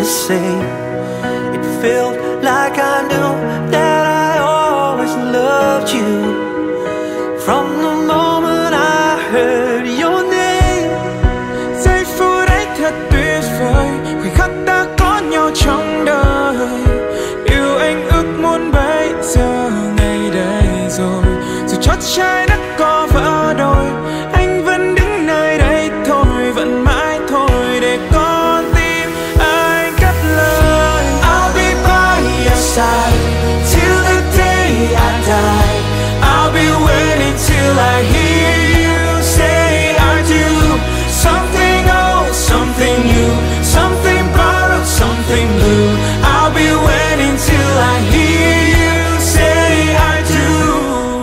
the same. It felt like I knew that I always loved you from the moment I heard your name. Giây phút ấy thật tuyệt vời, khoảnh khắc ta có nhau trong đời. Yêu anh ước muốn bây giờ ngày đây rồi, dù chót trái đất có vỡ đôi, anh vẫn đứng nơi đây thôi, vẫn mãi thôi để con tim anh cất lời. I'll be by your side till the day I die. I'll be waiting till I hear you say I do. Something old, something new, something borrowed, something blue. I'll be waiting till I hear you say I do.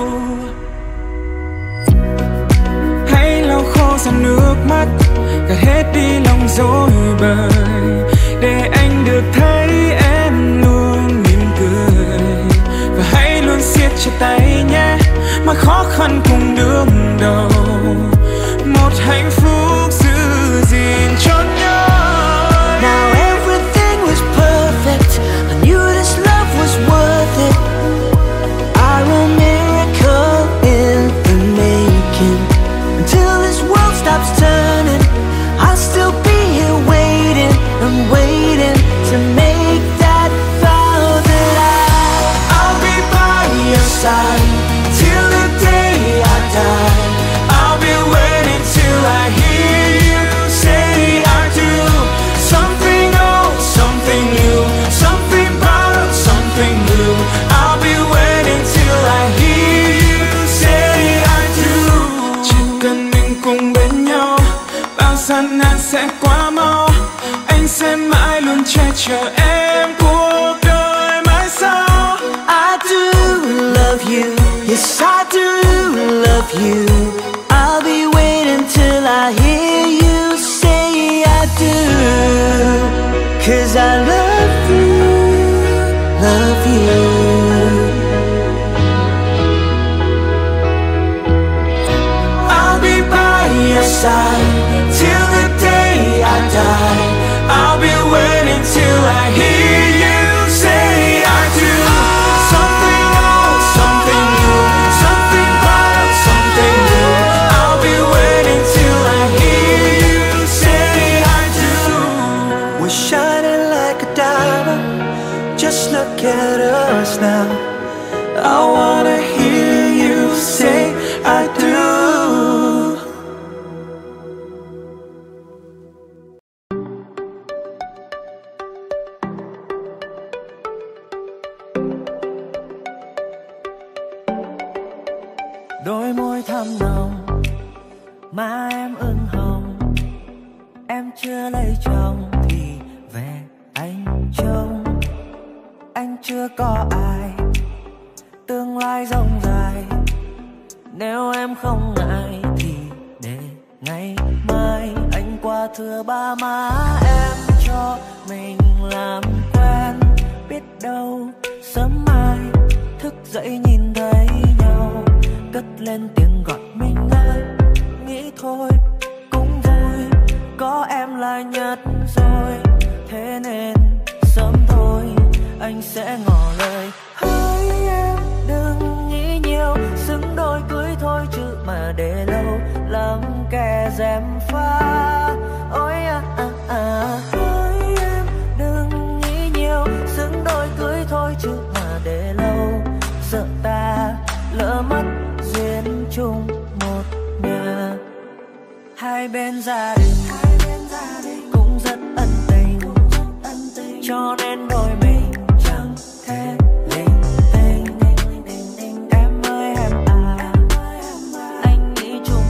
Hãy lau khô dòng nước mắt, gạt hết đi lòng dối bời, để anh được thấy em luôn mỉm cười. Và hãy luôn siết chặt tay nhé, mọi khó khăn cùng đương đầu, một hạnh phúc giữ gìn cho nhau. Now everything was perfect, I knew this love was worth it. I'm a miracle in the making. Until this world stops turning, I'll still be here waiting and waiting to make that vow that I'll be by your side till the day I die. I'll be waiting till I hear you say I do. Something old, something new, something borrowed, something new. I'll be waiting till I hear you say I do. Chỉ cần mình cùng bên nhau, bao gian nan sẽ qua mau. Anh sẽ mãi luôn che chở em cuộc đời mãi sau. I do love you, yes I do love you. I'll be waiting till I hear you say I do. 'Cause I love you, love you. I'll be by your side till the day I die. I'll be waiting till I hear you say I do. Something old, something new, something borrowed, something new. I'll be waiting till I hear you say I do. We're shining like a diamond, just look at us now. I wanna hear you say I do. Đôi môi thắm nồng, má em ửng hồng. Em chưa lấy chồng thì về anh trông. Anh chưa có ai, tương lai rộng dài. Nếu em không ngại thì để ngày mai anh qua thưa ba má em cho mình làm quen. Biết đâu sớm mai thức dậy nhìn thấy nhau, cất lên tiếng gọi mình ơi. Nghĩ thôi cũng vui, có em là nhất rồi. Thế nên sớm thôi anh sẽ ngỏ lời. Hỡi em đừng nghĩ nhiều, xứng đôi cưới thôi chứ mà để lâu lắm kẻ gièm pha. Ôi hỡi em đừng nghĩ nhiều, xứng đôi cưới thôi chứ mà để lâu sợ ta lỡ mất duyên chung một nhà. Hai bên gia đình cũng rất ân tình, cho nên đôi mình chẳng thể linh tinh. Em ơi em à, anh nghĩ chúng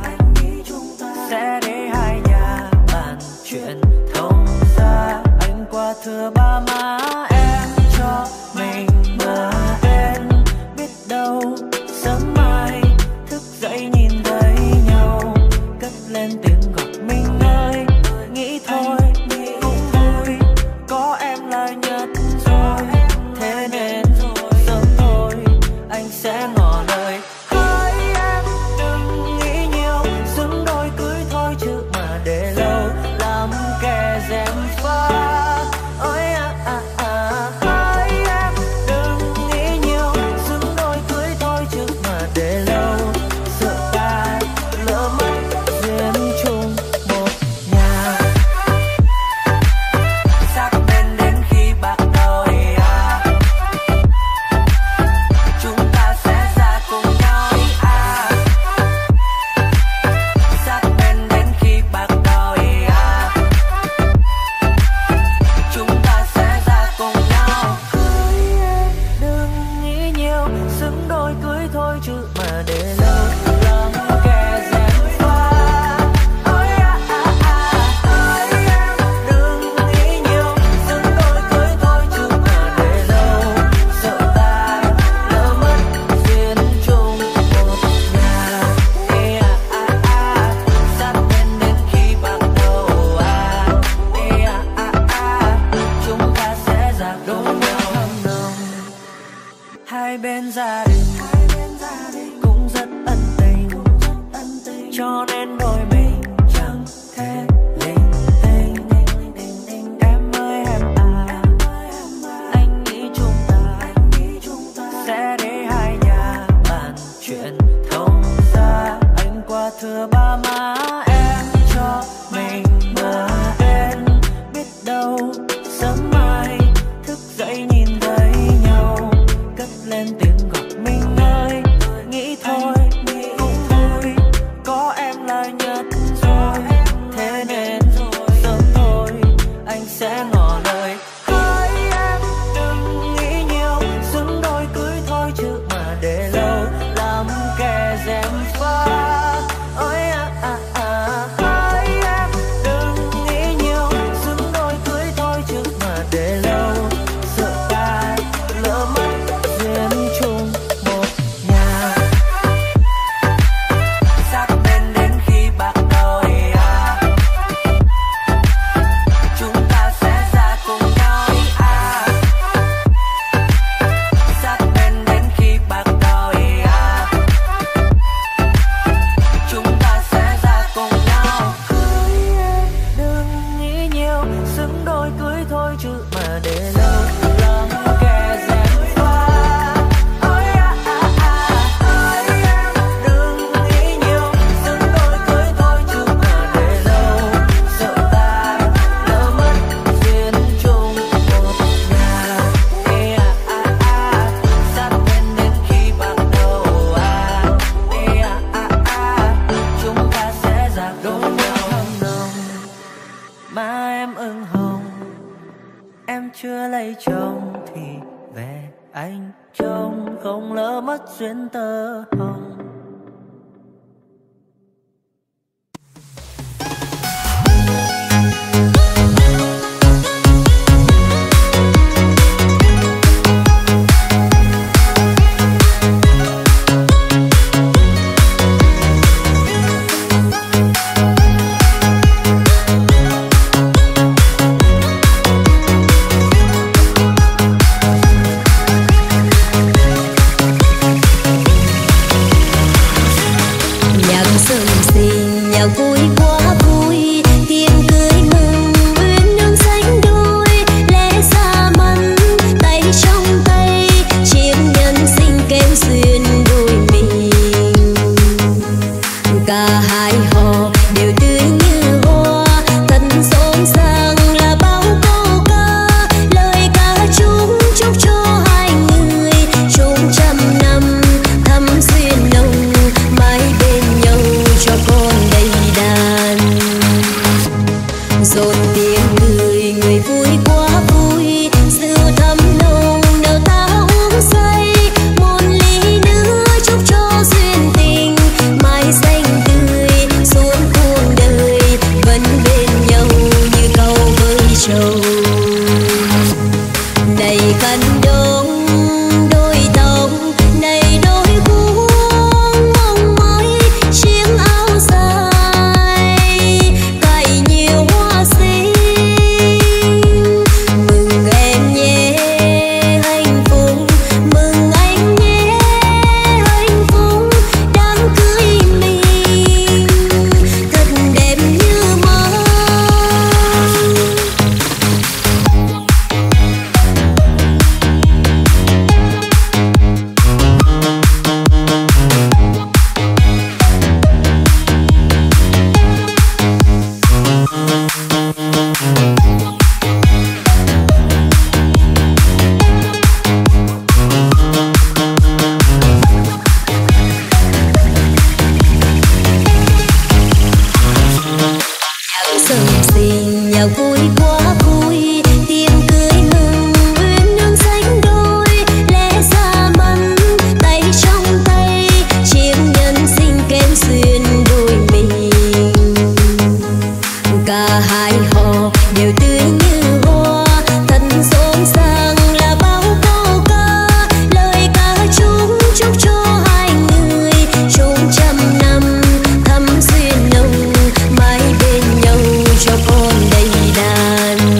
ta sẽ để hai nhà bàn chuyện thông ra. Anh qua thưa ba má em cho mình bờ bên. Biết đâu sớm mai thức dậy nhìn thấy nhau, cất lên tiếng gọi mình ơi. Nghĩ thôi cũng vui, có em là nhất rồi. Thế nên sớm thôi anh sẽ ngỏ lời. Hỡi em đừng nghĩ nhiều, xứng đôi cưới thôi chứ mà để lâu làm kẻ gièm pha. đôi mình chẳng thể linh tinh. Em ơi em à, anh nghĩ chúng ta sẽ để hai nhà bàn chuyện thông ra. Anh qua thưa ba má em cho mình bờ bên, biết đâu sớm mai thức dậy nhìn thấy nhau, cất lên tiếng gọi mình ơi. Nghĩ thôi cũng thôi, có em là nhất rồi, thế nên sớm thôi anh sẽ ngỏ lời. Hỡi em đừng nghĩ nhiều, xứng đôi cưới thôi chứ mà để lâu làm kẻ gièm pha. Ôi hỡi em đừng nghĩ nhiều, xứng đôi cưới thôi chứ mà để lâu sợ ta lỡ mất duyên chung một nhà. Sát bên đến khi bạc đầu chúng ta sẽ ra cùng nhau sát bên đến khi bạc đầu chúng ta sẽ ra cùng nhau. Hỡi em đừng nghĩ nhiều, xứng đôi cưới thôi chứ mà để lâu làm kẻ gièm pha. Ôi hỡi em đừng nghĩ nhiều, xứng đôi cưới thôi chứ mà để lâu sợ ta lỡ mất duyên chung một nhà. Sát bên đến khi bạc đầu chúng ta sẽ ra đôi nhau hâm nồng. Mà em ửng hồng, em chưa lấy chồng thì về anh trông không lỡ mất duyên tơ hồng. Nhạc sớm xinh, nhạc vui quá vui, tiếng cười mừng uyên ương sánh đôi, lẽ ra mắn tay trong tay, chiếc nhân sinh kém duyên đôi mình. Cả hai họ đều tươi như hoa, thật rộn ràng là bao câu ca, lời ca chúc cho hai người chốn trăm năm thắm duyên nồng, mãi bên nhau cho con đầy đàn. Dồn tiếng cười người vui quá vui, rượu thắm nồng nào ta uống say, một ly nữa chúc cho duyên tình mãi xanh tươi suốt cuộc đời, vẫn bên nhau như câu với trầu. Này khăn đông đôi tóc, này đôi guông mong mỏi, chiếc áo dài cài nhiều hoa xinh. Mừng em nhé hạnh phúc, mừng anh nhé hạnh phúc, đang cưới mình thật đẹp như mơ. Sớm xinh nhạc vui quá vui, tiếng cười mừng uyên ương sánh đôi, lẽ ra mắn tay trong tay, chiếc nhân sinh kém duyên đôi mình. Cả hai họ đều tươi như hoa, thật rộn ràng là bao câu ca, lời ca chúc cho hai người chốn trăm năm thắm duyên nồng, mãi bên nhau cho con đầy đàn.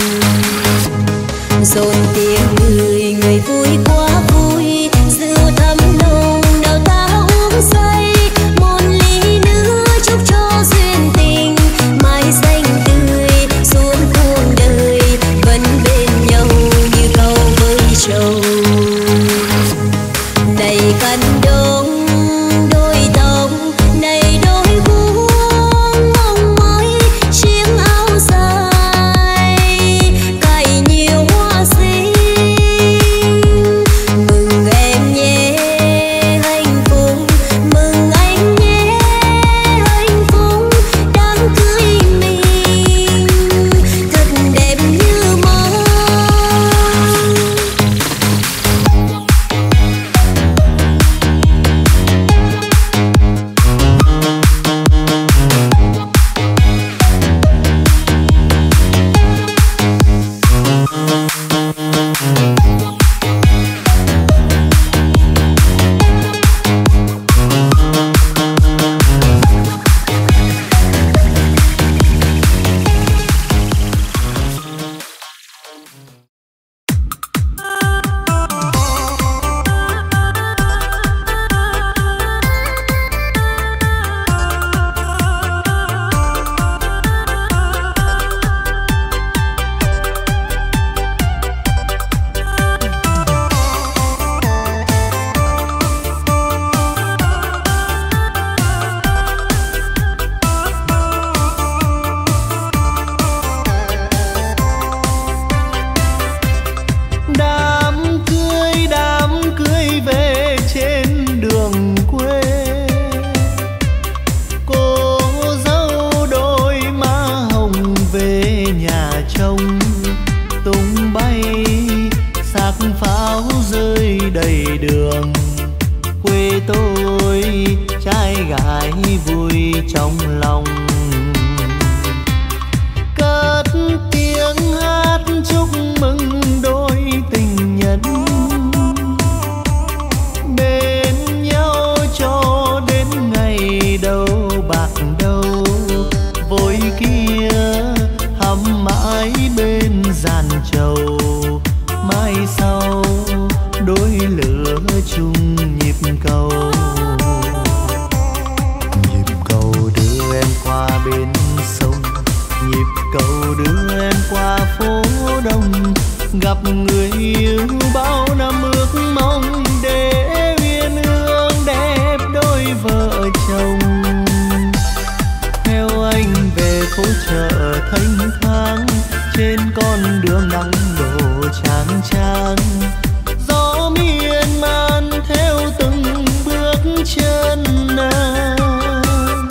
trong lòng. Cất tiếng hát chúc mừng đôi tình nhân bên nhau cho đến ngày đầu bạc đầu. Vội kia hăm mãi bên giàn trầu, mai sau đôi lửa chung nhịp cầu. Nhịp cầu đưa em qua bên sông, nhịp cầu đưa em qua phố đông. Gặp người yêu bao năm ước mong để uyên ương đẹp đôi vợ chồng. Theo anh về phố chợ Thanh Thang, trên con đường nắng đổ chang chang. Gió miên man theo từng bước chân nàng.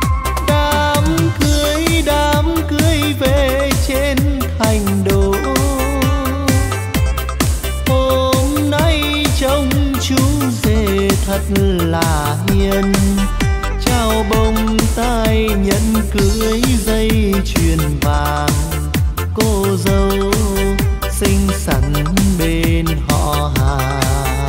Đám cưới về trên thành đô. Hôm nay trông chú rể thật là hiền, trao bông tai nhẫn cưới dây chuyền vàng. Cô dâu xinh xắn bên họ hàng.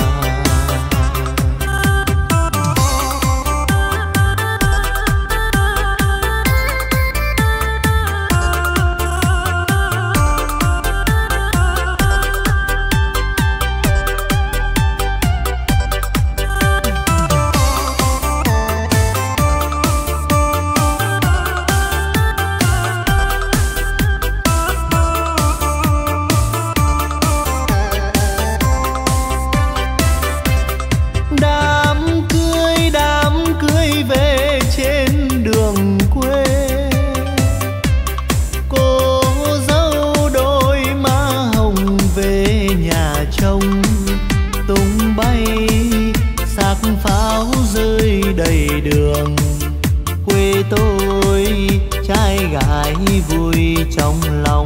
Vui trong lòng.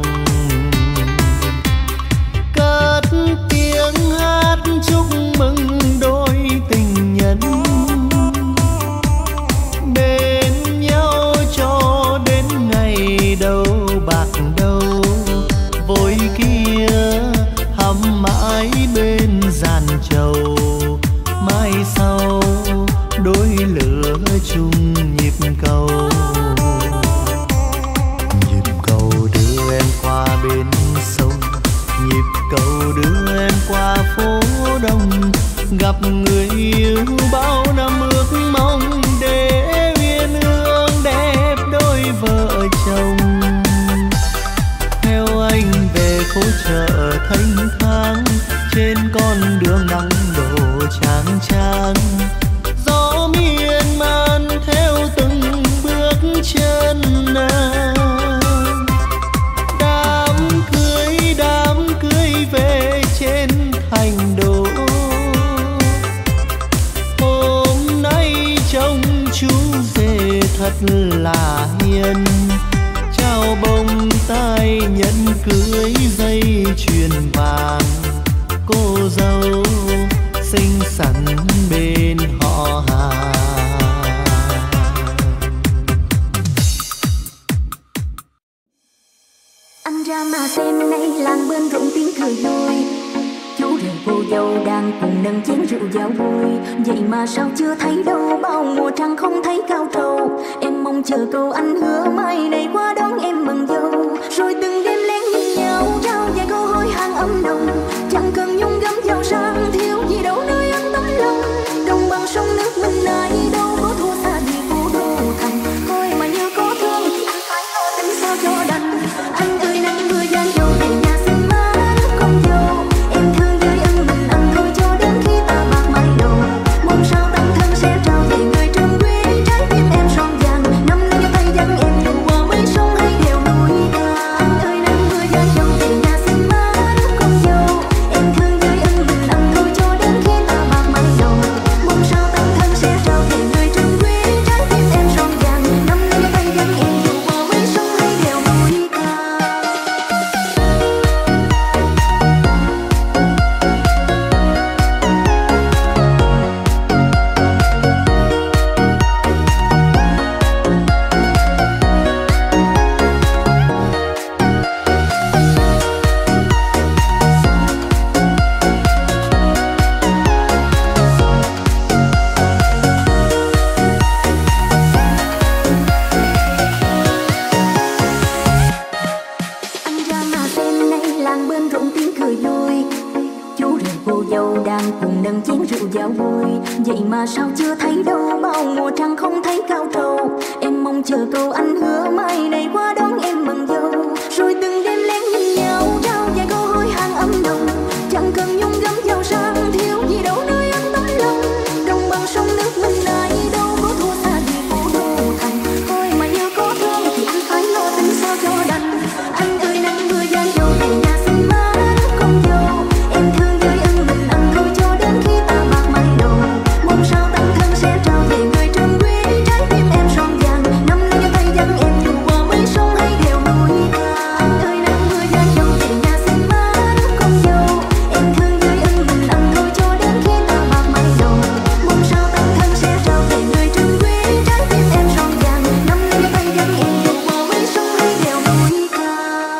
Cất tiếng hát chúc mừng đôi tình nhân bên nhau cho đến ngày đầu bạc đầu. Vội kia hăm mãi bên giàn trầu, mai sau đôi lửa chung nhịp cầu. Qua bên sông, nhịp cầu đưa em qua phố đông. Gặp người yêu bao năm ước mong để uyên ương đẹp đôi vợ chồng. Theo anh về phố chợ Thanh Thang, trên con đường nắng đổ chang chang. Gió miên man theo từng bước chân nàng. Đám cưới về trên thành đô. Hôm nay trông chú rể thật là hiền, trao bông tai nhẫn cưới dây chuyền vàng. Cô dâu xinh xắn bên họ hàng. Anh ra mà xem nay làng bên rộn tiếng cười vui. Chú rể cô dâu đang cùng nâng chén rượu giao vui. Vậy mà sao chưa thấy đâu, bao mùa trăng không thấy cao trầu. Em mong chờ câu anh hứa mai này qua đón em mừng dâu. Rồi từng đêm lén nhìn nhau trao vài câu hối hang ấm nồng. Chẳng cần nhung gấm giàu sang, thiếu gì đâu nơi ấm tấm lòng. Đồng bằng sông nước mình này đâu có thua xa gì phố đô thành. Thôi mà như có thương anh phải lo tính sao cho đành. Anh tươi nắng mưa gian dâu về nhà xin má nước con dâu. Em thương với ân mình anh thôi cho đến khi ta bạc mái đầu. Mong sao tân thân sẽ trao về người trân quý trái tim em son vàng. Năm nay tay dẫn em cùng nâng chén rượu giao vui. Vậy mà sao chưa thấy đâu, bao mùa trăng không thấy cao trầu. Em mong chờ câu anh hứa mai này qua đón em mừng dâu. Rồi từng đêm lén nhìn nhau trao vài câu hối hang ấm nồng. Chẳng cần nhung gấm giàu sang thiếu gì đâu nơi anh tấm lòng. Đồng bằng sông nước mình này đâu có thua xa gì phố đô thành. Thôi mà như có thương thì anh phải lo tính sao cho đành. Anh ơi nắng mưa gian dầu về nhà xin má nước con dâu. Em thương với ân mình anh thôi cho đến khi ta bạc mày đầu. Mong sao tăng thân sẽ trao về người trân quý trái tim em son vàng. Năm nay cho tay dẫn em dù qua mấy sông hay đèo núi cao. Anh ơi nắng mưa gian dầu về nhà xin má nước con dâu. Em thương với ân mình anh thôi cho đến khi ta bạc mày đầu. Mong sao tăng thân sẽ trao về người trân quý trái tim em son vàng. Năm nay cho tay dẫn em dù qua mấy sông hay đèo núi cao.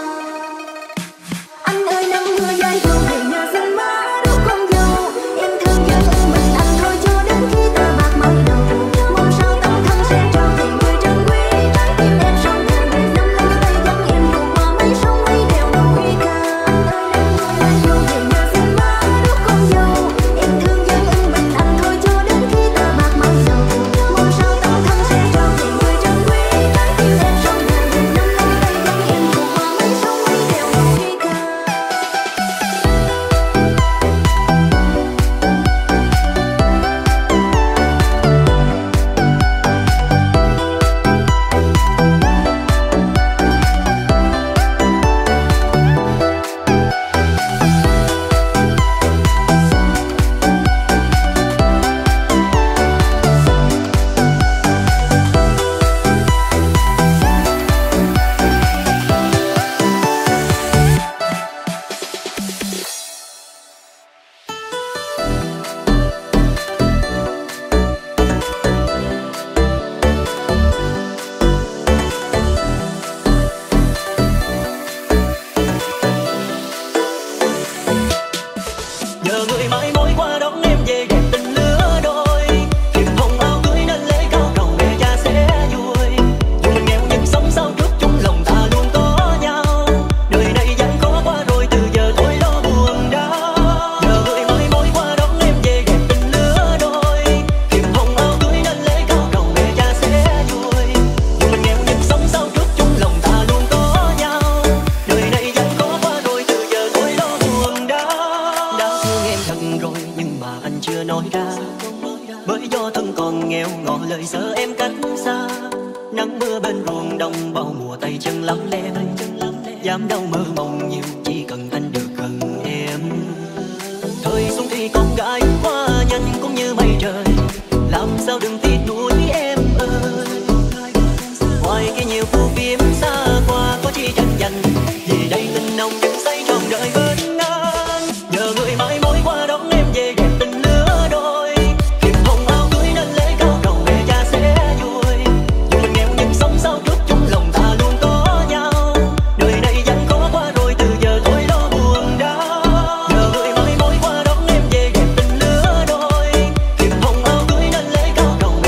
Anh ơi nắng mưa dài dầu về nhà xin má nước con dâu. Em thương với ân mình anh thôi cho đến khi ta bạc mày đầu. Mong sao tăng thân sẽ trao về người trân quý trái tim em son vàng. Năm nay cho tay dẫn em dù qua mấy sông hay đèo núi cao. Anh ơi nắng mưa dài dầu về nhà xin má nước con dâu. Em thương với ân mình anh thôi cho đến khi ta bạc mày đầu. Mong sao tăng thân sẽ trao về người trân quý trái tim em son vàng. Năm nay cho tay dẫn em dù qua mấy sông hay đèo núi cao. Nhờ người mãi mối qua đón em về đẹp tình lứa đôi. Thiệp hồng áo cưới nên lễ cao cầu mẹ cha sẽ vui. Dù mình nghèo nhưng sống sao trước chung lòng ta luôn có nhau. Đời này gian khó qua rồi từ giờ thôi lo buồn đau. Nhờ người mãi mối qua đón em về đẹp tình lứa đôi. Thiệp hồng áo cưới nên lễ cao cầu mẹ cha sẽ vui. Dù mình nghèo nhưng sống sao trước chung lòng ta luôn có nhau. Đời này gian khó qua rồi từ giờ thôi lo buồn đau. Đã thương em thật rồi nhưng mà anh chưa nói ra. Bởi do thân còn nghèo ngỏ lời sợ em cách xa. Nắng mưa bên ruộng đồng bao mùa tay chân lắm lem. Dám đâu mơ mộng nhiều chỉ cần anh được gần em. Thời xuân thì con gái qua nhanh cũng như mây trời. Làm sao đừng tiếc nuối em ơi. Ngoài kia nhiều phù phiếm xa qua có chi tranh giành. Vì đây tình nồng nhưng say trọn đời bên anh. Nhờ người mãi mối qua đón em về đẹp tình lứa đôi. Thiệp hồng áo cưới nên lễ cao cầu mẹ cha sẽ vui. Dù mình nghèo nhưng sống sao trước chung lòng ta luôn có nhau. Đời này gian khó qua rồi từ giờ thôi lo buồn đau. Nhờ người mãi mối qua đón em về đẹp tình lứa đôi. Thiệp hồng áo cưới nên lễ cao cầu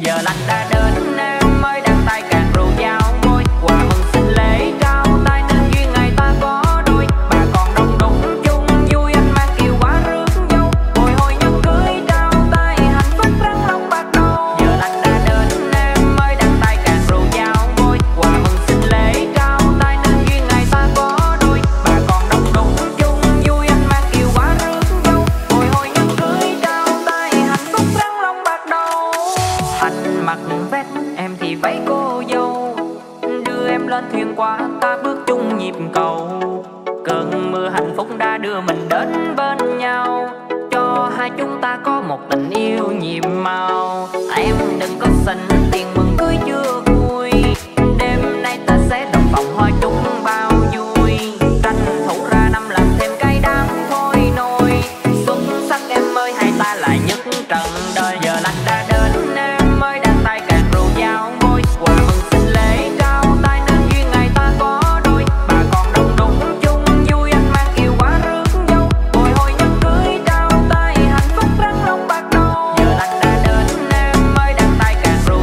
Giờ lành đã đến em mới đang tay càng rượu giao môi, quà mừng sinh lễ trao tay nên duyên ngày ta có đôi. Bà còn đông đúc chung vui anh mang kiều quá rước dâu, bồi hồi nhẫn cưới trao tay hạnh phúc răng long bạc đầu. Giờ lành đã đến em mới đang tay càng rượu giao môi, quà mừng sinh lễ trao tay nên duyên ngày ta có đôi. Bà còn đông đúc chung vui anh mang kiều quá rước dâu, bồi hồi nhẫn cưới trao tay hạnh phúc răng long bạc đầu. Anh mặc vest em thì váy cô dâu, đưa em lên thuyền qua ta bước chung nhịp cầu. Cơn mưa hạnh phúc đã đưa mình đến bên nhau, cho hai chúng ta có một tình yêu nhiệm màu. Em đừng có xinh tiền mừng cưới chưa vui, đêm nay ta sẽ đồng vòng hoa chúc bao vui. Tranh thủ ra năm làm thêm cái đám thôi nôi, xuất sắc em ơi hai ta lại nhất trần đời. Giờ lành đã đến em mới đang tay càng rượu giao môi, quà mừng sinh lễ trao tay nên duyên ngày ta có đôi. Bà còn đông đúc chung vui anh mang kiều quá rước dâu, bồi hồi nhẫn cưới trao tay hạnh phúc răng long bạc đầu. Giờ lành đã đến em mới đang tay càng rượu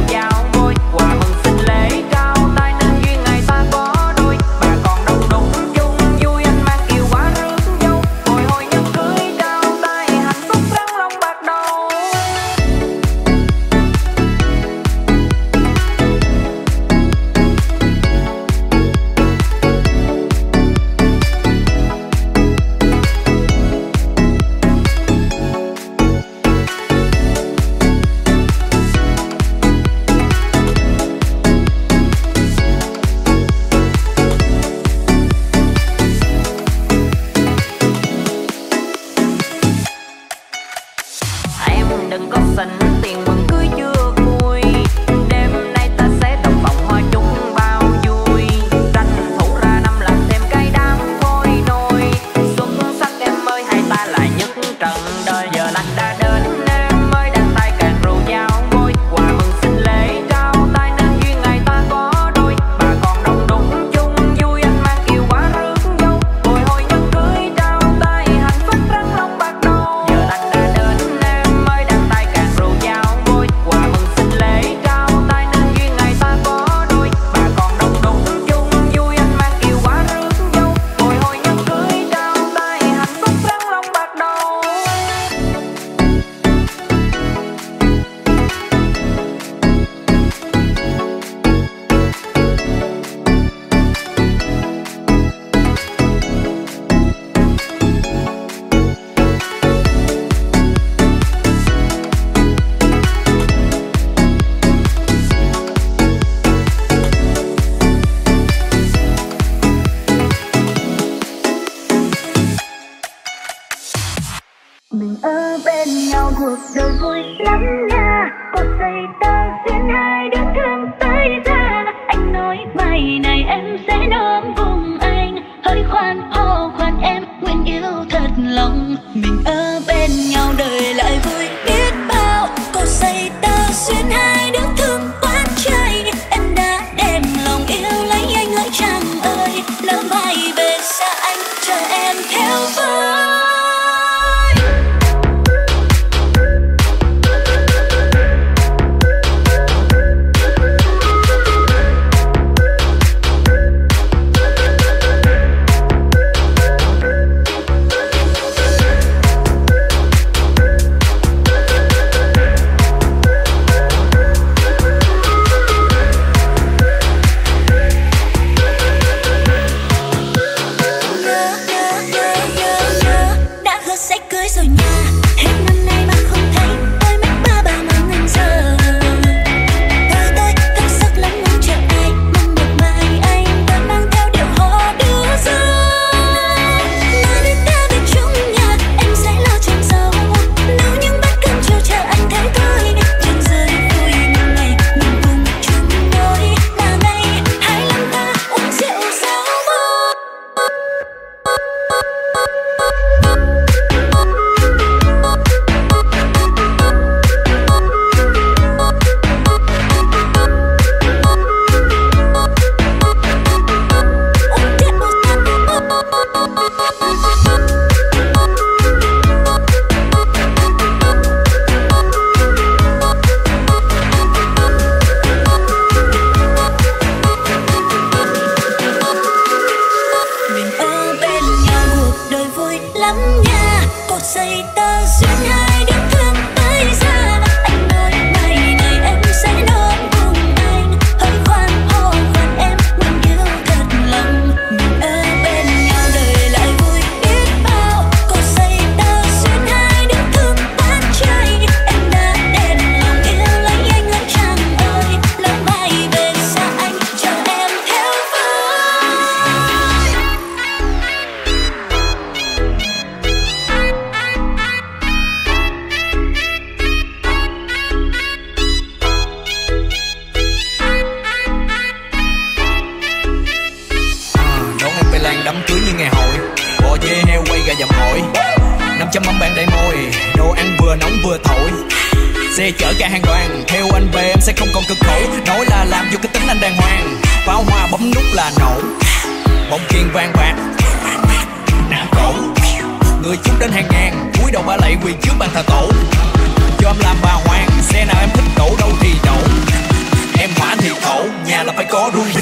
trăm mâm bạn đầy mồi, đồ ăn vừa nóng vừa thổi. Xe chở cả hàng đoàn, theo anh về em sẽ không còn cực khổ. Nói là làm vô cái tính anh đàng hoàng, pháo hoa bấm nút là nổ. Bóng kiên vang bạc, nặng cổ. Người chút đến hàng ngàn, cúi đầu ba lạy quỳ trước bàn thờ tổ. Cho em làm bà hoàng, xe nào em thích đổ đâu thì đổ. Em hỏa thì thổ, nhà là phải có rung.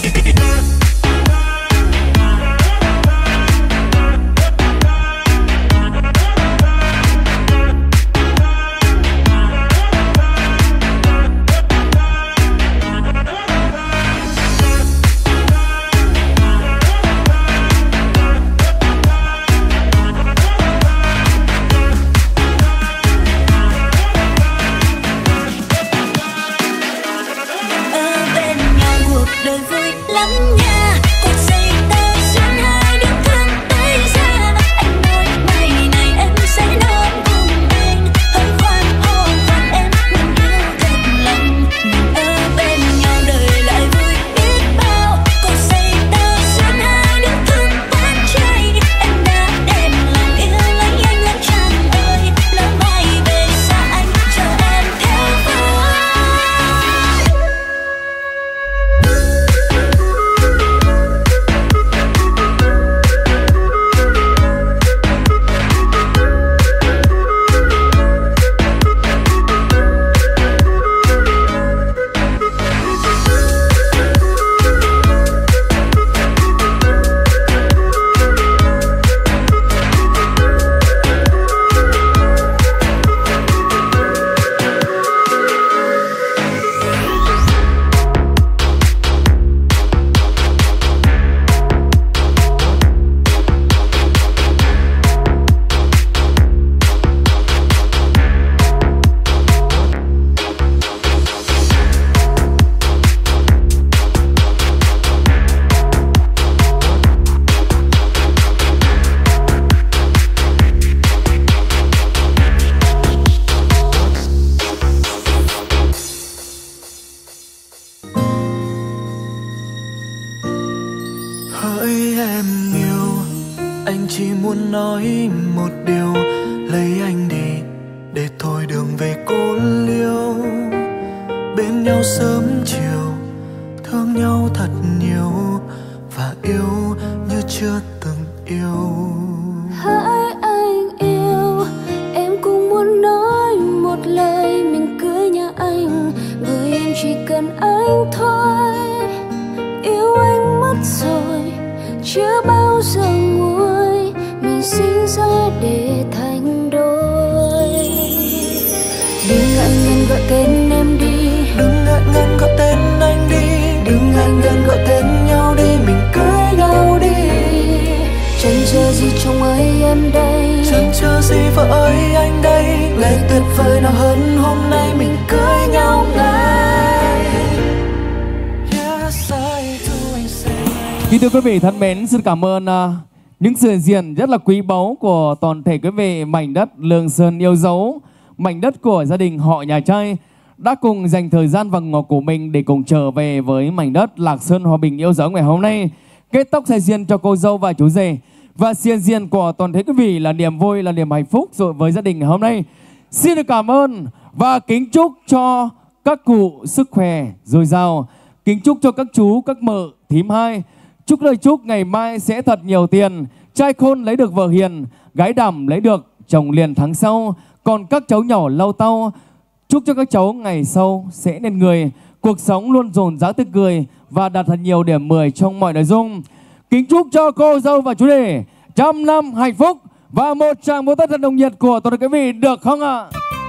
Kính thưa quý vị thân mến, xin cảm ơn những sự hiện diện rất là quý báu của toàn thể quý vị mảnh đất Lương Sơn yêu dấu, mảnh đất của gia đình họ nhà trai đã cùng dành thời gian vàng ngọc của mình để cùng trở về với mảnh đất Lạc Sơn hòa bình yêu dấu ngày hôm nay. Kết tóc xe diên cho cô dâu và chú rể và xiên diên của toàn thể quý vị là niềm vui, là niềm hạnh phúc rồi với gia đình ngày hôm nay. Xin được cảm ơn và kính chúc cho các cụ sức khỏe dồi dào, kính chúc cho các chú, các mợ, thím hai. Chúc lời chúc ngày mai sẽ thật nhiều tiền, trai khôn lấy được vợ hiền, gái đảm lấy được chồng liền tháng sau. Còn các cháu nhỏ lau tau, chúc cho các cháu ngày sau sẽ nên người, cuộc sống luôn dồn dáng tươi cười và đạt thật nhiều điểm 10 trong mọi nội dung. Kính chúc cho cô dâu và chú rể trăm năm hạnh phúc và một tràng vỗ tay thật nồng nhiệt của toàn thể quý vị được không ạ?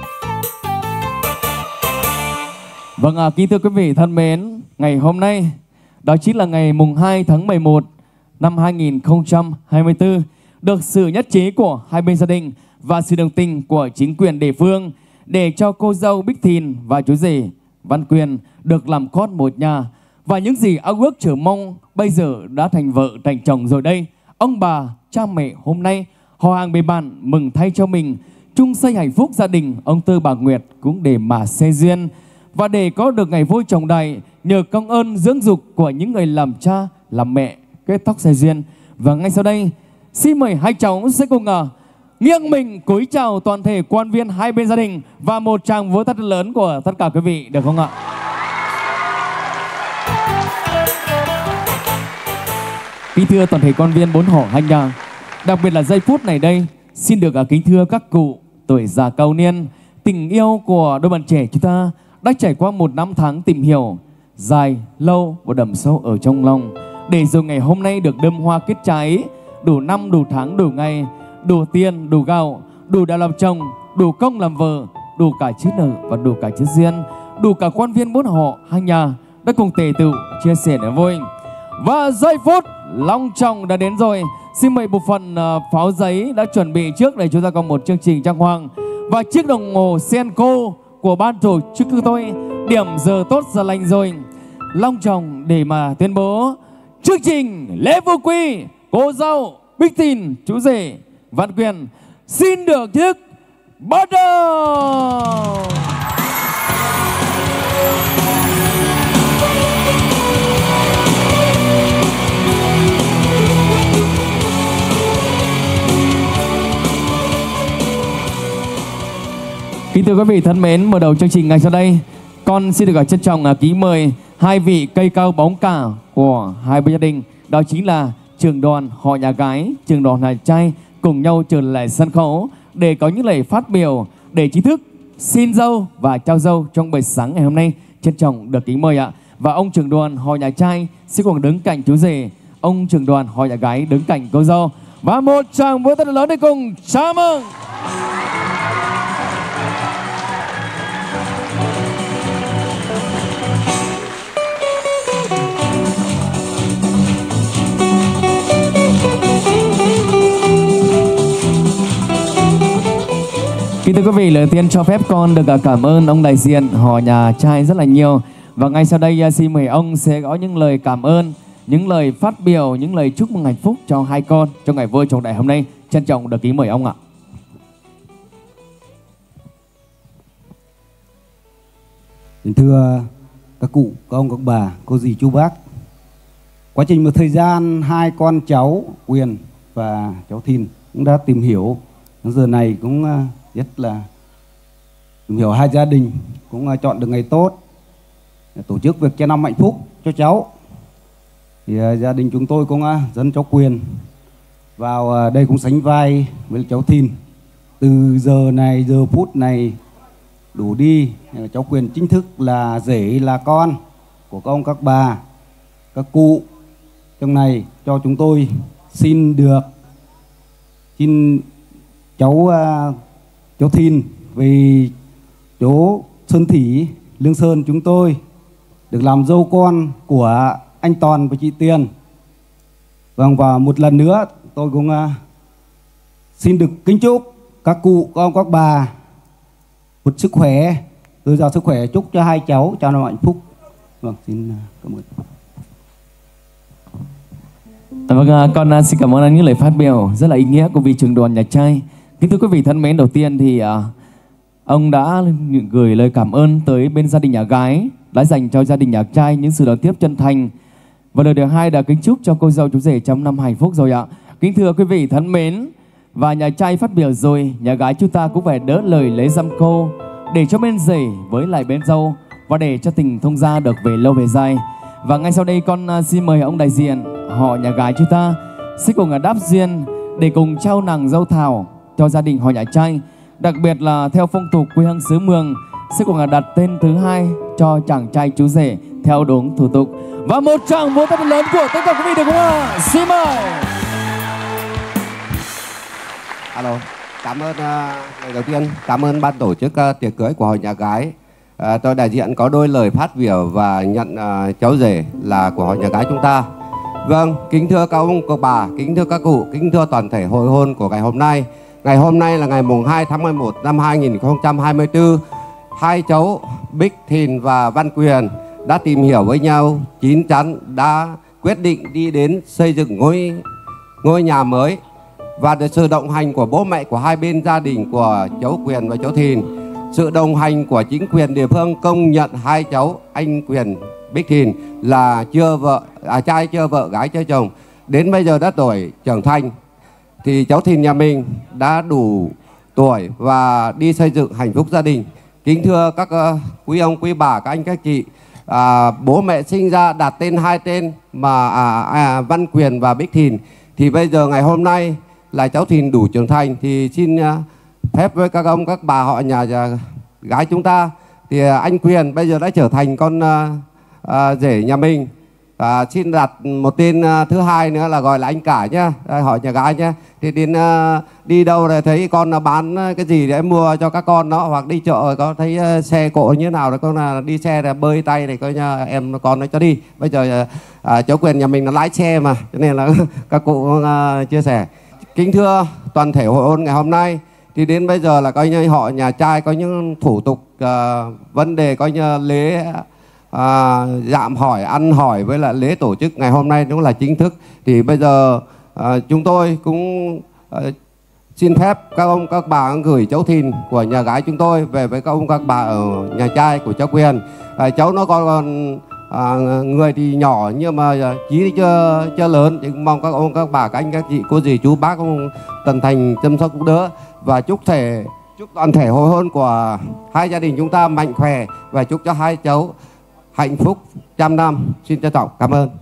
Vâng ạ, kính thưa quý vị thân mến, ngày hôm nay đó chính là ngày mùng 2 tháng 11 năm 2024, được sự nhất trí của hai bên gia đình và sự đồng tình của chính quyền địa phương để cho cô dâu Bích Thìn và chú rể Văn Quyền được làm con một nhà. Và những gì ao ước chờ mong bây giờ đã thành vợ thành chồng rồi đây. Ông bà, cha mẹ hôm nay, họ hàng bề bạn mừng thay cho mình, chung xây hạnh phúc gia đình. Ông Tư bà Nguyệt cũng để mà xe duyên. Và để có được ngày vui chồng đầy, nhờ công ơn dưỡng dục của những người làm cha, làm mẹ, kết tóc xe duyên. Và ngay sau đây, xin mời hai cháu sẽ cùng nghiêng mình cúi chào toàn thể quan viên hai bên gia đình và một tràng vỗ tay thật lớn của tất cả quý vị được không ạ? Kính thưa toàn thể quan viên bốn họ Hành Nhà, đặc biệt là giây phút này đây, xin được kính thưa các cụ tuổi già cao niên, tình yêu của đôi bạn trẻ chúng ta đã trải qua một năm tháng tìm hiểu dài, lâu và đậm sâu ở trong lòng, để rồi ngày hôm nay được đơm hoa kết trái, đủ năm, đủ tháng, đủ ngày, đủ tiền, đủ gạo, đủ đã làm chồng, đủ công làm vợ, đủ cả chữ nợ và đủ cả chữ duyên, đủ cả quan viên bốn họ Hành Nhà đã cùng tề tựu chia sẻ niềm vui. Và giây phút long trọng đã đến rồi. Xin mời bộ phận pháo giấy đã chuẩn bị trước để chúng ta có một chương trình trang hoàng. Và chiếc đồng hồ Senko của ban tổ chức chúng tôi điểm giờ tốt giờ lành rồi. Long trọng để mà tuyên bố chương trình lễ vô quy cô dâu Bích Thìn chú rể Văn Quyền xin được chính thức bắt đầu. Kính thưa quý vị thân mến, mở đầu chương trình ngày sau đây, con xin được trân trọng kính mời hai vị cây cao bóng cả của hai bên gia đình, đó chính là trưởng đoàn họ nhà gái, trưởng đoàn nhà trai cùng nhau trở lại sân khấu để có những lời phát biểu để chính thức xin dâu và trao dâu trong buổi sáng ngày hôm nay. Trân trọng được kính mời ạ. Và ông trưởng đoàn họ nhà trai sẽ cùng đứng cạnh chú rể, ông trưởng đoàn họ nhà gái đứng cạnh cô dâu. Và một tràng vỗ tay lớn để cùng chào mừng. Kính thưa quý vị, lời tiên cho phép con được cảm ơn ông đại diện họ nhà trai rất là nhiều. Và ngay sau đây xin mời ông sẽ có những lời cảm ơn, những lời phát biểu, những lời chúc mừng hạnh phúc cho hai con trong ngày vui trọng đại hôm nay. Trân trọng được kính mời ông ạ. Kính thưa các cụ, các ông, các bà, cô dì, chú bác, quá trình một thời gian hai con cháu Quyền và cháu Thìn cũng đã tìm hiểu. Giờ này cũng rất là tìm hiểu hai gia đình, cũng chọn được ngày tốt để tổ chức việc cho năm hạnh phúc cho cháu. Thì gia đình chúng tôi cũng dẫn cháu Quyền vào đây cũng sánh vai với cháu Thìn. Từ giờ này, giờ phút này đủ đi, cháu Quyền chính thức là rể, là con của các ông, các bà, các cụ trong này cho chúng tôi xin cháu Thìn vì chỗ Xuân Thủy, Lương Sơn chúng tôi được làm dâu con của anh Toàn và chị Tiền. Vâng, và một lần nữa tôi cũng xin được kính chúc các cụ, các ông, các bà một sức khỏe, dồi dào sức khỏe, chúc cho hai cháu cho nó hạnh phúc. Vâng, xin cảm ơn. Vâng, con xin cảm ơn anh những lời phát biểu rất là ý nghĩa của vị trưởng đoàn nhà trai. Kính thưa quý vị thân mến, đầu tiên thì ông đã gửi lời cảm ơn tới bên gia đình nhà gái, đã dành cho gia đình nhà trai những sự đón tiếp chân thành. Và lời thứ hai là kính chúc cho cô dâu chú rể trong năm hạnh phúc rồi ạ. Kính thưa quý vị thân mến, và nhà trai phát biểu rồi, nhà gái chúng ta cũng phải đỡ lời lấy dăm câu để cho bên rể với lại bên dâu và để cho tình thông gia được về lâu về dài. Và ngay sau đây con xin mời ông đại diện họ nhà gái chúng ta sẽ cùng đáp duyên để cùng trao nàng dâu thảo cho gia đình họ nhà trai. Đặc biệt là theo phong tục quê hương xứ Mường sẽ cùng đặt tên thứ hai cho chàng trai chú rể theo đúng thủ tục. Và một tràng vỗ tay lớn của tất cả quý vị được không ạ? Xin mời. Alo, cảm ơn lời đầu tiên cảm ơn ban tổ chức tiệc cưới của họ nhà gái. Tôi đại diện có đôi lời phát biểu và nhận cháu rể là của họ nhà gái chúng ta. Vâng, kính thưa các ông, các bà, kính thưa các cụ, kính thưa toàn thể hội hôn của ngày hôm nay. Ngày hôm nay là ngày mùng 2 tháng 11 năm 2024. Hai cháu Bích Thìn và Văn Quyền đã tìm hiểu với nhau, chín chắn đã quyết định đi đến xây dựng ngôi nhà mới. Và được sự đồng hành của bố mẹ của hai bên gia đình của cháu Quyền và cháu Thìn, sự đồng hành của chính quyền địa phương công nhận hai cháu anh Quyền, Bích Thìn là trai chưa vợ, gái chưa chồng, đến bây giờ đã tuổi trưởng thành. thì cháu Thìn nhà mình đã đủ tuổi và đi xây dựng hạnh phúc gia đình. Kính thưa các quý ông, quý bà, các anh, các chị, bố mẹ sinh ra đặt tên 2 tên mà Văn Quyền và Bích Thìn. Thì bây giờ ngày hôm nay là cháu Thìn đủ trưởng thành thì xin phép với các ông, các bà họ nhà gái chúng ta thì anh Quyền bây giờ đã trở thành con rể nhà mình. Xin đặt một tên thứ hai nữa là gọi là anh cả nhá, họ nhà gái nhá. Thì đến đi đâu là thấy con bán cái gì để mua cho các con nó, hoặc đi chợ có thấy xe cộ như thế nào là con là đi xe là bơi tay này coi nha, em con nó cho đi. Bây giờ cháu Quyền nhà mình nó lái xe mà, cho nên là các cụ chia sẻ. Kính thưa toàn thể hội hôn ngày hôm nay thì đến bây giờ là coi như họ nhà trai có những thủ tục vấn đề coi như lễ dạm hỏi, ăn hỏi với lại lễ tổ chức ngày hôm nay cũng là chính thức. Thì bây giờ chúng tôi cũng xin phép các ông các bà gửi cháu Thìn của nhà gái chúng tôi về với các ông các bà ở nhà trai của cháu Quyền. Cháu nó còn người thì nhỏ nhưng mà chí chưa lớn, thì mong các ông các bà, các anh các chị, cô dì chú bác tận thành chăm sóc giúp đỡ, và chúc toàn thể hội hôn của hai gia đình chúng ta mạnh khỏe và chúc cho hai cháu hạnh phúc trăm năm. Xin trân trọng cảm ơn.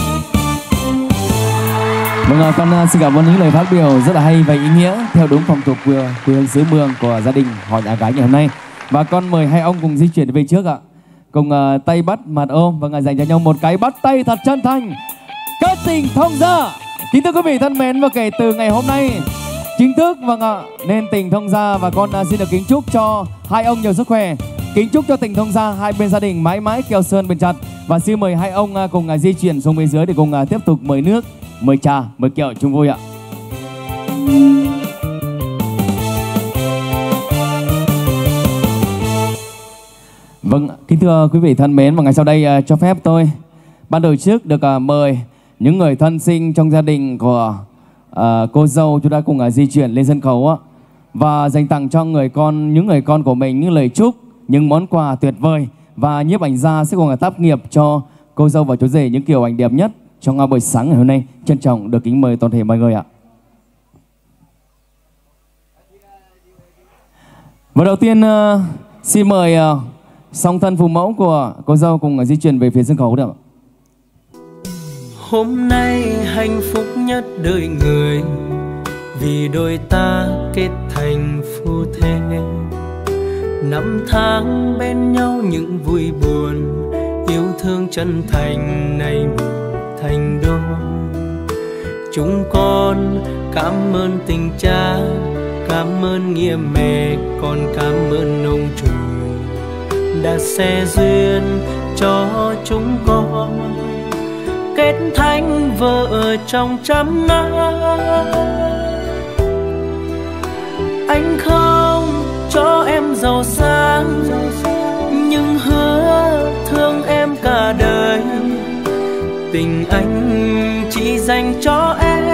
Vâng, con xin cảm ơn những lời phát biểu rất là hay và ý nghĩa theo đúng phong tục quê hương xứ Mường của gia đình họ nhà gái ngày hôm nay. Và con mời hai ông cùng di chuyển về trước ạ, cùng tay bắt mặt ôm và dành cho nhau một cái bắt tay thật chân thành. Kết tình thông gia. Kính thưa quý vị thân mến, và kể từ ngày hôm nay chính thức nên tình thông gia, và con xin được kính chúc cho hai ông nhiều sức khỏe. Kính chúc cho tình thông gia hai bên gia đình mãi mãi keo sơn bền chặt. Và xin mời hai ông cùng di chuyển xuống bên dưới để cùng tiếp tục mời nước, mời trà, mời kẹo chung vui ạ. Vâng, kính thưa quý vị thân mến, và ngày sau đây cho phép tôi ban tổ chức được mời những người thân sinh trong gia đình của cô dâu chúng ta cùng di chuyển lên sân khấu ạ, và dành tặng cho những người con của mình những lời chúc, những món quà tuyệt vời, và nhiếp ảnh gia sẽ cùng tác nghiệp cho cô dâu và chú rể những kiểu ảnh đẹp nhất trong buổi sáng ngày hôm nay. Trân trọng được kính mời toàn thể mọi người ạ. Và đầu tiên xin mời song thân phụ mẫu của cô dâu cùng di chuyển về phía sân khấu được ạ. Hôm nay hạnh phúc nhất đời người, vì đôi ta kết thành phu thê. Năm tháng bên nhau những vui buồn, yêu thương chân thành này mình thành đôi. Chúng con cảm ơn tình cha, cảm ơn nghĩa mẹ, con cảm ơn ông trời đã xe duyên cho chúng con kết thành vợ trong trăm năm. Anh không cho em giàu sang, nhưng hứa thương em cả đời. Tình anh chỉ dành cho em.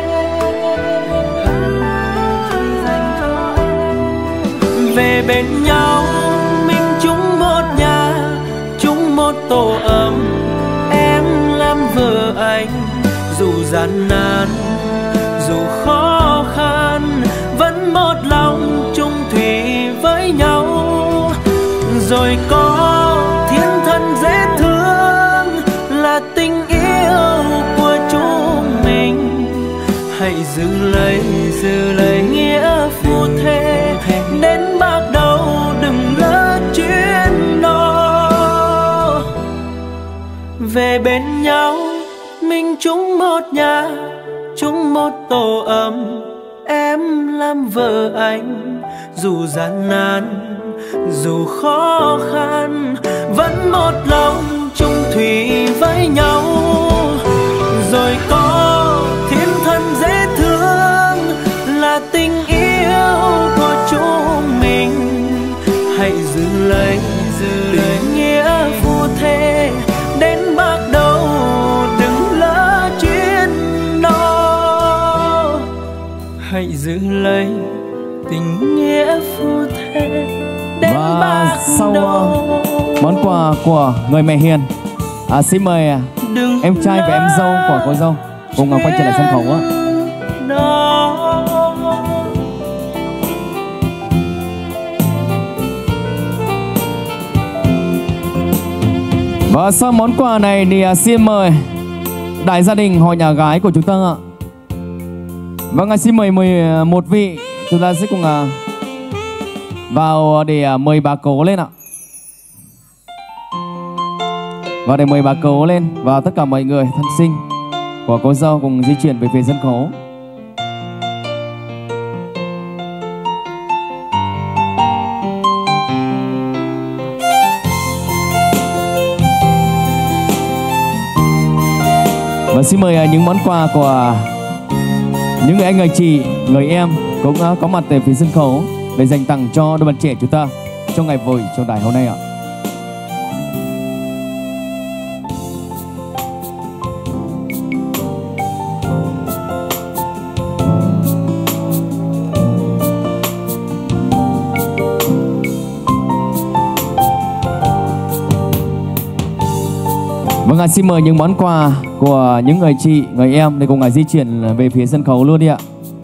Về bên nhau mình chung một nhà, chung một tổ ấm. Em làm vợ anh, dù gian nan, dù khó khăn, vẫn một lòng chung thủy với nhau. Rồi có thiên thần dễ thương là tình yêu của chúng mình. Hãy giữ lấy nghĩa phu thê, đến bạc đầu đừng lỡ chuyến đó. Về bên nhau mình chung một nhà, chung một tổ ấm. Em làm vợ anh, dù gian nan, dù khó khăn, vẫn một lòng chung thủy với nhau. Rồi có thiên thần dễ thương là tình yêu của chúng mình. Hãy giữ lấy nghĩa phu thê, đến bạc đầu đừng lỡ chuyến đó. Hãy giữ lấy tình nghĩa phu thê. Và sau món quà của người mẹ hiền, xin mời em trai và em dâu của cô dâu cùng quay trở lại sân khấu ạ. Và sau món quà này thì xin mời đại gia đình họ nhà gái của chúng ta ạ. Vâng, xin mời 11 vị chúng ta sẽ cùng vào để mời bà cố lên ạ. Và để mời bà cố lên và tất cả mọi người thân sinh của cô dâu cùng di chuyển về phía sân khấu. Và xin mời những món quà của những người anh, người chị, người em cũng có mặt tại phía sân khấu để dành tặng cho đôi bạn trẻ chúng ta trong ngày vui trọng đại hôm nay ạ. Vâng, xin mời những món quà của những người chị, người em để cùng di chuyển về phía sân khấu luôn đi ạ.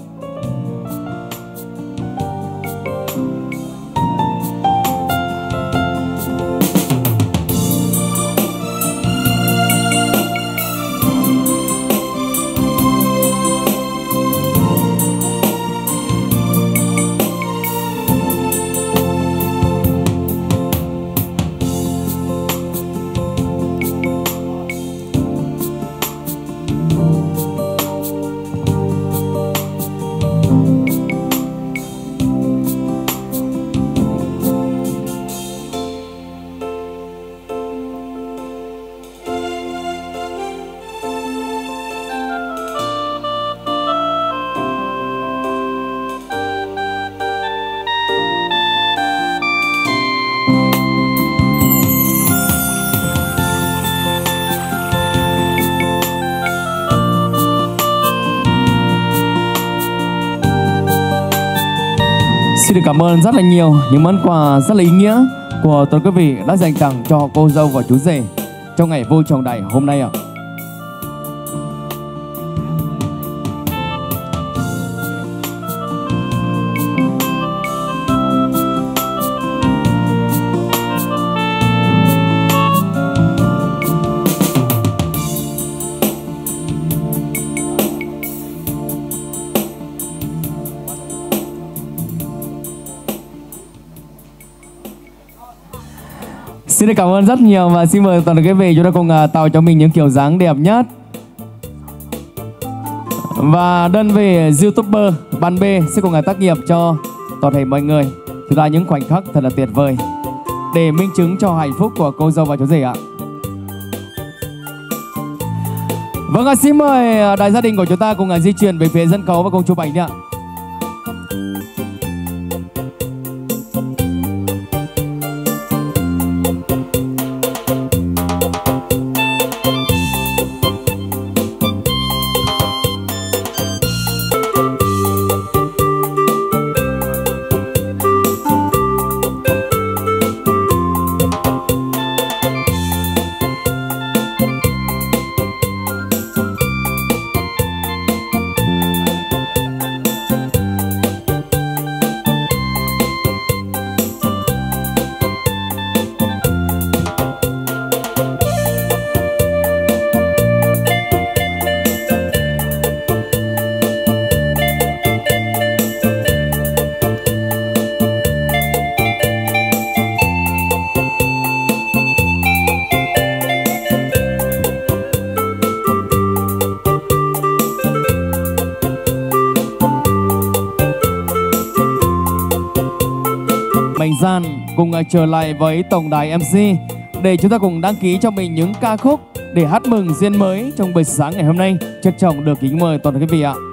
Xin được cảm ơn rất là nhiều những món quà rất là ý nghĩa của toàn quý vị đã dành tặng cho cô dâu và chú rể trong ngày vui trọng đại hôm nay ạ. Xin được cảm ơn rất nhiều và xin mời toàn quý vị chúng ta cùng tạo cho mình những kiểu dáng đẹp nhất. Và đơn vị YouTuber ban B sẽ cùng tác nghiệp cho toàn thể mọi người chúng ta những khoảnh khắc thật là tuyệt vời để minh chứng cho hạnh phúc của cô dâu và chú rể ạ. Vâng, xin mời đại gia đình của chúng ta cùng di chuyển về phía sân khấu và cùng chụp ảnh đi ạ. Mạnh Gian cùng trở lại với tổng đài MC để chúng ta cùng đăng ký cho mình những ca khúc để hát mừng duyên mới trong buổi sáng ngày hôm nay. Trân trọng được kính mời toàn quý vị ạ.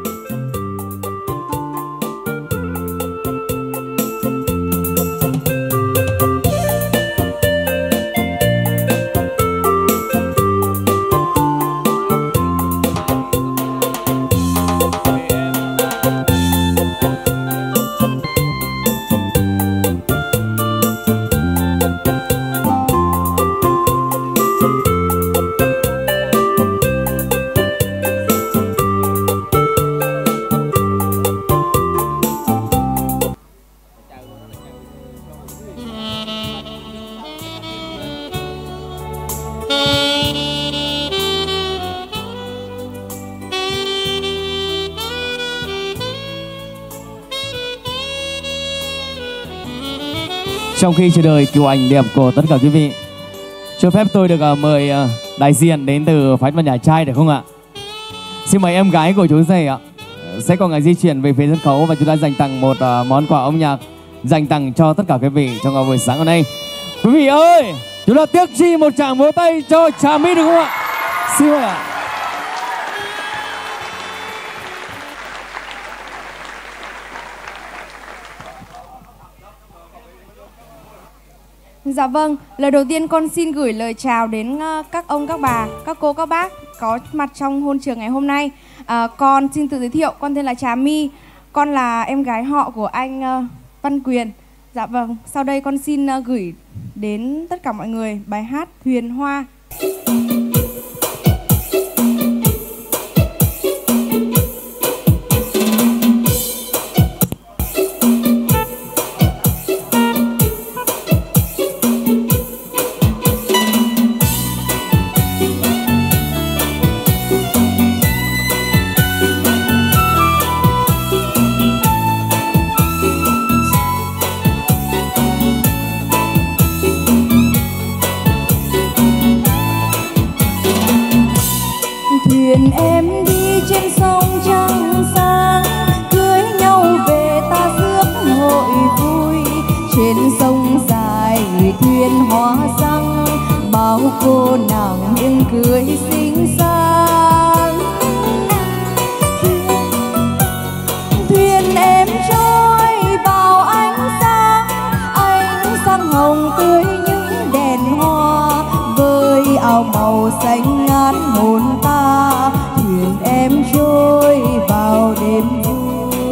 trong khi chờ đợi kiểu ảnh đẹp của tất cả quý vị. Cho phép tôi được mời đại diện đến từ phái đoàn nhà trai được không ạ? Xin mời em gái của chú rể ạ. Sẽ có ngày di chuyển về phía sân khấu và chúng ta dành tặng một món quà âm nhạc dành tặng cho tất cả quý vị trong buổi sáng hôm nay. Quý vị ơi, chúng ta tiếc chi một tràng vỗ tay cho Trà My được không ạ? Xin mời ạ. Dạ vâng, lời đầu tiên con xin gửi lời chào đến các ông, các bà, các cô, các bác có mặt trong hôn trường ngày hôm nay. Con xin tự giới thiệu, con tên là Trà My, con là em gái họ của anh Văn Quyền. Dạ vâng, sau đây con xin gửi đến tất cả mọi người bài hát Huyền Hoa. Thuyền em đi trên sông trăng sáng, cưới nhau về ta rước hội vui. Trên sông dài thuyền hoa răng, bao cô nàng miệng cười xinh xắn. Thuyền em trôi vào ánh sáng hồng tươi những đèn hoa, với áo màu xanh ngát hồn ta. Thuyền em trôi vào đêm vui.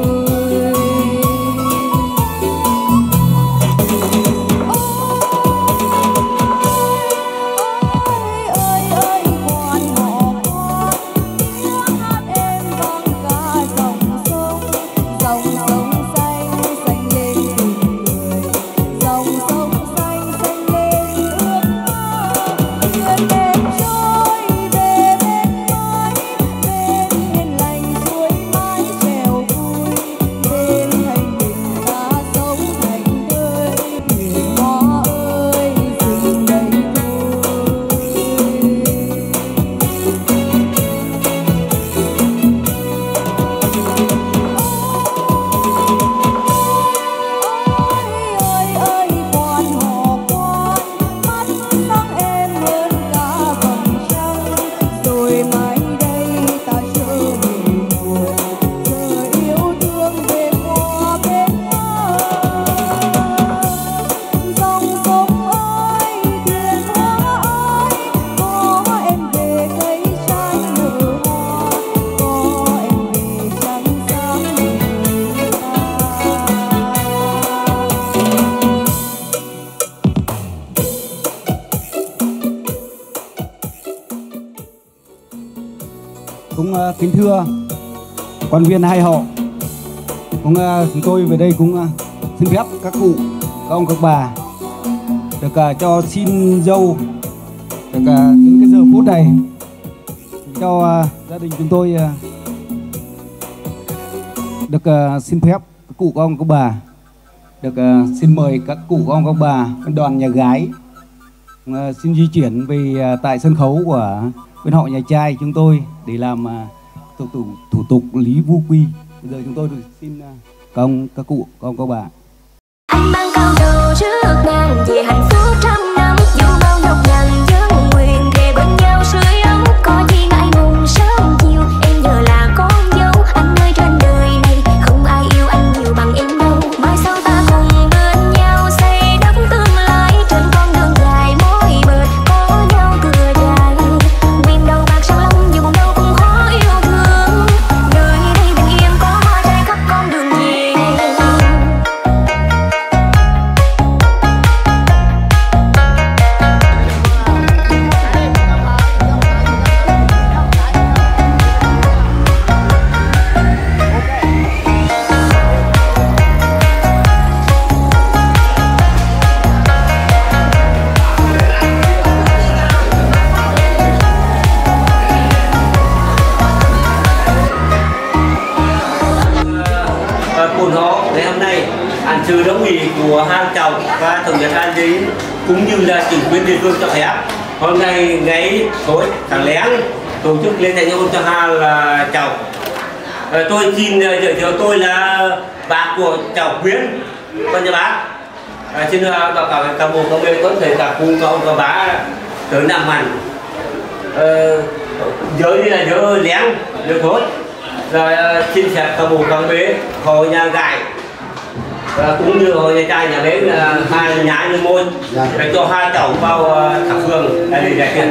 Kính thưa quan viên hai họ, chúng tôi về đây cũng xin phép các cụ, các ông, các bà được cho xin dâu được những cái giờ phút này cho gia đình chúng tôi được xin phép các cụ, các ông, các bà được xin mời các cụ, các ông, các bà đoàn nhà gái xin di chuyển về tại sân khấu của bên họ nhà trai chúng tôi để làm thủ tục lý vu quy. Bây giờ chúng tôi được xin các ông, các cụ, các ông, các bà. Anh mang cao đầu trước ngàn về hạnh phúc trăm năm, dù bao nhọc nhằn dân nguyện về bên nhau sưởi ấm, có gì ngại ngùng sớm chiều. Em giờ là con dâu, anh ơi trên đời này không ai yêu anh nhiều bằng em đâu. Mai sau ta cùng bên nhau xây đắp tương lai, trên con đường dài mỗi bờ có nhau thừa dài. Quyền đầu bạc sang long dù buồn đau cũng khó yêu thương, nơi đây bình yên có hoa trái khắp con đường về. Buồn họ ngày hôm nay anh trừ đóng nghỉ của hai chồng và thống nhất an ninh cũng như là chính quyền địa phương cho phép. Hôm nay ngày tối tháng lén tổ chức lễ thành hôn cho hai là cháu. Tôi xin giới thiệu tôi là bác của cháu Quyến, con nhà bác. Xin báo cáo với các bộ công nghệ có thể cả cùng con và bác tới làm mạnh. Giới là giới lén, giới tốt. Rồi xin phép các bộ công nghệ hội nhà gái cũng như hội nhà trai nhà bếp là hai nhái như môn để cho hai cháu vào thảo phường để giải quyết.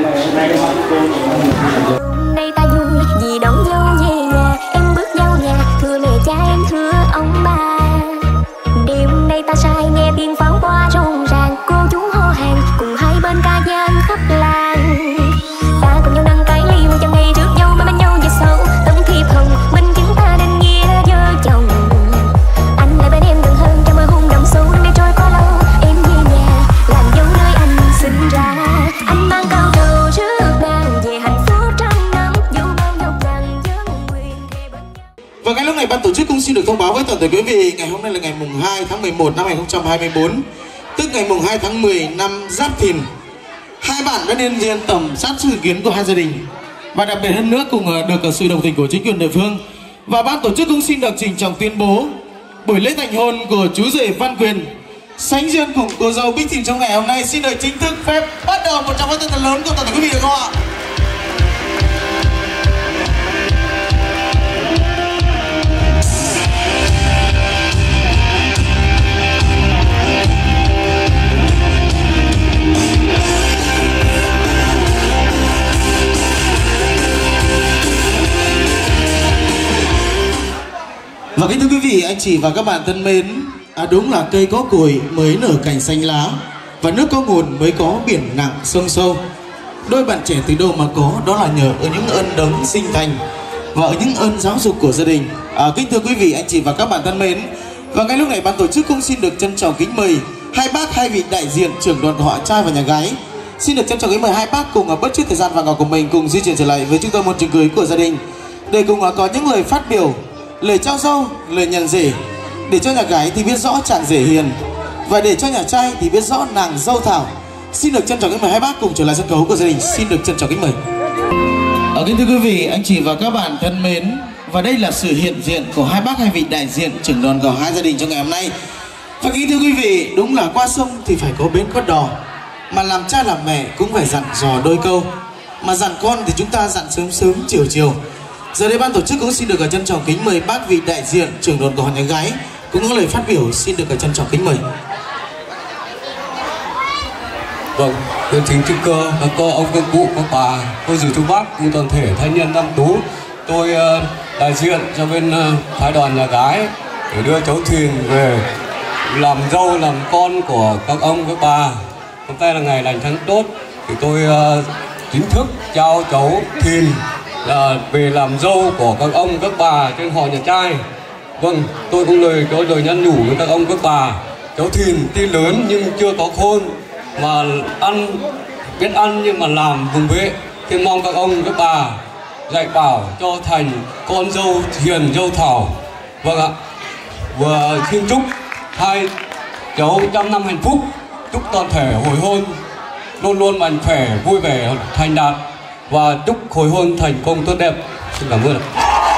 Nay ta vui vì đón dâu về nhà, em bước vào nhà thưa mẹ cha em thưa ông bà. Đêm nay ta sai nghe tiếng pháo hoa rộn ràng, cô chú hô hàng cùng hai bên ca gian khắp làng. Ta cùng nhau nâng cái ly mừng cho ngày trước dâu bên nhau về sau, tấm thiệp hồng minh chứng ta định nghĩa vợ chồng. Anh lại bên em gần hơn trong mơ hôn đậm sâu, để trôi qua lâu em về nhà làm dâu nơi anh sinh ra. Anh mang cao trầu rước nàng về hạnh phúc trăm năm, dâu bao nhọc nhằn dân quyền thề bên nhau. Và ngay lúc này ban tổ chức cũng xin được thông báo với toàn thể quý vị, ngày hôm nay là ngày mùng 2 tháng 11 năm 2024, tức ngày mùng 2 tháng 10 năm Giáp Thìn. Hai bạn đã đến diện tầm sát sự kiến của hai gia đình, và đặc biệt hơn nữa cùng được sự đồng tình của chính quyền địa phương. Và ban tổ chức cũng xin được trình trọng tuyên bố buổi lễ thành hôn của chú rể Văn Quyền sánh duyên cùng cô dâu Bích Thìn trong ngày hôm nay xin được chính thức phép bắt đầu. Một tràng pháo tay thật lớn của toàn thể quý vị được không ạ? Và kính thưa quý vị, anh chị và các bạn thân mến, đúng là cây có cội mới nở cành xanh lá, và nước có nguồn mới có biển nặng sông sâu. Đôi bạn trẻ từ đâu mà có, đó là nhờ ở những ơn đấng sinh thành và ở những ơn giáo dục của gia đình. Kính thưa quý vị, anh chị và các bạn thân mến, và ngay lúc này ban tổ chức cũng xin được trân trọng kính mời hai bác, hai vị đại diện trưởng đoàn của họ trai và nhà gái. Xin được trân trọng kính mời hai bác cùng bất chấp thời gian vàng ngọc của mình cùng di chuyển trở lại với trung tâm hôn trường cưới của gia đình để cùng có những lời phát biểu, lời trao dâu, lời nhận rể, để cho nhà gái thì biết rõ chàng rể hiền, và để cho nhà trai thì biết rõ nàng dâu thảo. Xin được trân trọng kính mời hai bác cùng trở lại sân khấu của gia đình. Xin được trân trọng kính mời. Kính thưa quý vị, anh chị và các bạn thân mến, và đây là sự hiện diện của hai bác, hai vị đại diện trưởng đoàn của hai gia đình trong ngày hôm nay. Và kính thưa quý vị, đúng là qua sông thì phải có bến có đò, mà làm cha làm mẹ cũng phải dặn dò đôi câu, mà dặn con thì chúng ta dặn sớm sớm chiều chiều. Giờ đây ban tổ chức cũng xin được trân trọng kính mời bác vị đại diện trưởng đoàn của họ nhà gái cũng có lời phát biểu. Xin được trân trọng kính mời. Vâng, tôi kính chúc các cô, ông, các cụ, các bà, cô dì chú bác cùng toàn thể thanh niên Nam Tú. Tôi đại diện cho bên phái đoàn nhà gái để đưa cháu Thìn về làm dâu làm con của các ông các bà. Hôm nay là ngày lành tháng tốt thì tôi chính thức trao cháu Thìn là về làm dâu của các ông các bà trên họ nhà trai. Vâng, tôi cũng có lời nhắn nhủ với các ông các bà, cháu Thìn tuy lớn nhưng chưa có khôn, mà biết ăn nhưng mà làm vùng vệ, thì mong các ông các bà dạy bảo cho thành con dâu hiền dâu thảo. Vâng ạ. Và xin chúc hai cháu trăm năm hạnh phúc, chúc toàn thể hồi hôn luôn luôn mạnh khỏe, vui vẻ, thành đạt, và chúc hồi hôn thành công tốt đẹp. Xin cảm ơn.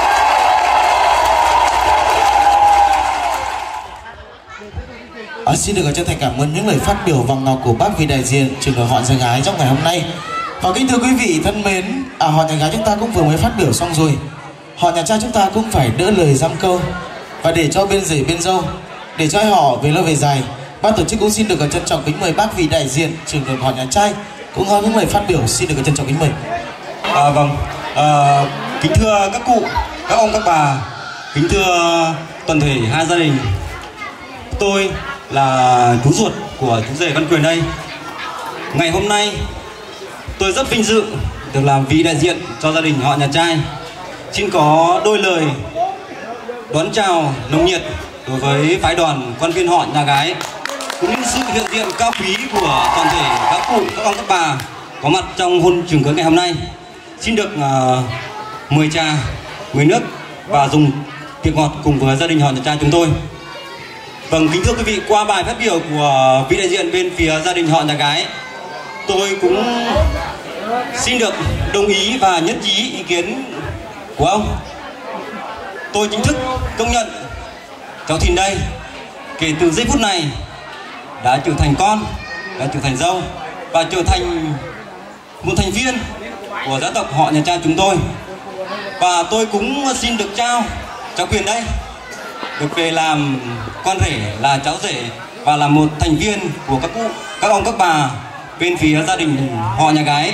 Xin được chân thành cảm ơn những lời phát biểu vàng ngọc của bác vị đại diện trưởng đoàn họ nhà gái trong ngày hôm nay. Và kính thưa quý vị thân mến, họ nhà gái chúng ta cũng vừa mới phát biểu xong rồi, họ nhà trai chúng ta cũng phải đỡ lời dăm câu, và để cho bên rể bên dâu, để cho họ về lâu về dài, ban tổ chức cũng xin được trân trọng kính mời bác vị đại diện trưởng đoàn họ nhà trai cũng có những lời phát biểu. Xin được trân trọng kính mời. Vâng, kính thưa các cụ, các ông, các bà, kính thưa toàn thể hai gia đình. Tôi là chú ruột của chú rể Văn Quyền đây. Ngày hôm nay tôi rất vinh dự được làm vị đại diện cho gia đình họ nhà trai. Xin có đôi lời đón chào nồng nhiệt đối với phái đoàn quan viên họ nhà gái, cũng như sự hiện diện cao quý của toàn thể các cụ, các ông, các bà có mặt trong hôn trường cưới ngày hôm nay. Xin được mời trà, mời nước và dùng tiệc ngọt cùng với gia đình họ nhà trai chúng tôi. Vâng, kính thưa quý vị, qua bài phát biểu của vị đại diện bên phía gia đình họ nhà gái, tôi cũng xin được đồng ý và nhất trí ý kiến của ông. Tôi chính thức công nhận cháu Thìn đây kể từ giây phút này đã trở thành con, đã trở thành dâu và trở thành một thành viên của gia tộc họ nhà cha chúng tôi. Và tôi cũng xin được trao cháu Quyền đây được về làm con rể, là cháu rể và là một thành viên của các cụ, các ông các bà bên phía gia đình họ nhà gái.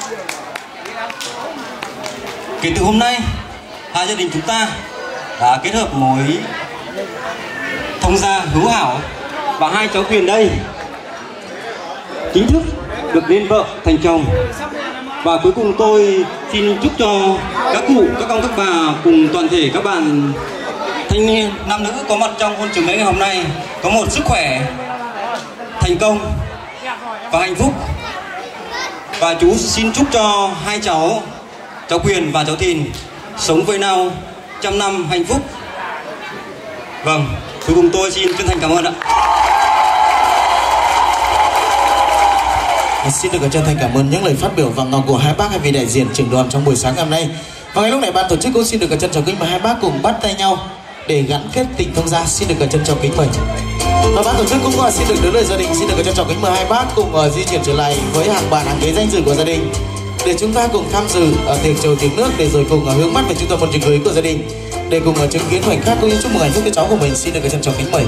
Kể từ hôm nay, hai gia đình chúng ta đã kết hợp mối thông gia hữu hảo và hai cháu Quyền đây chính thức được nên vợ thành chồng. Và cuối cùng tôi xin chúc cho các cụ, các ông các bà cùng toàn thể các bạn thanh niên nam nữ có mặt trong hôn trường lễ ngày hôm nay có một sức khỏe, thành công và hạnh phúc. Và chú xin chúc cho hai cháu Quyền và cháu Thìn sống với nhau trăm năm hạnh phúc. Vâng, cuối cùng tôi xin chân thành cảm ơn ạ. Xin được chân thành cảm ơn những lời phát biểu vàng ngọc của hai bác, hai vị đại diện trưởng đoàn trong buổi sáng ngày hôm nay. Và ngay lúc này ban tổ chức cũng xin được trân trọng kính mời hai bác cùng bắt tay nhau để gắn kết tình thông gia. Xin được trân trọng kính mời. Và ban tổ chức cũng xin được đứng lời gia đình, xin được trân trọng kính mời hai bác cùng di chuyển trở lại với hàng bàn hàng ghế danh dự của gia đình để chúng ta cùng tham dự tiệc trầu tiệc nước, để rồi cùng hướng mắt về trung tâm hôn trường cưới của gia đình để cùng chứng kiến khoảnh khắc cũng như chúc mừng hạnh phúc cho cháu của mình. Xin được trân trọng kính mời.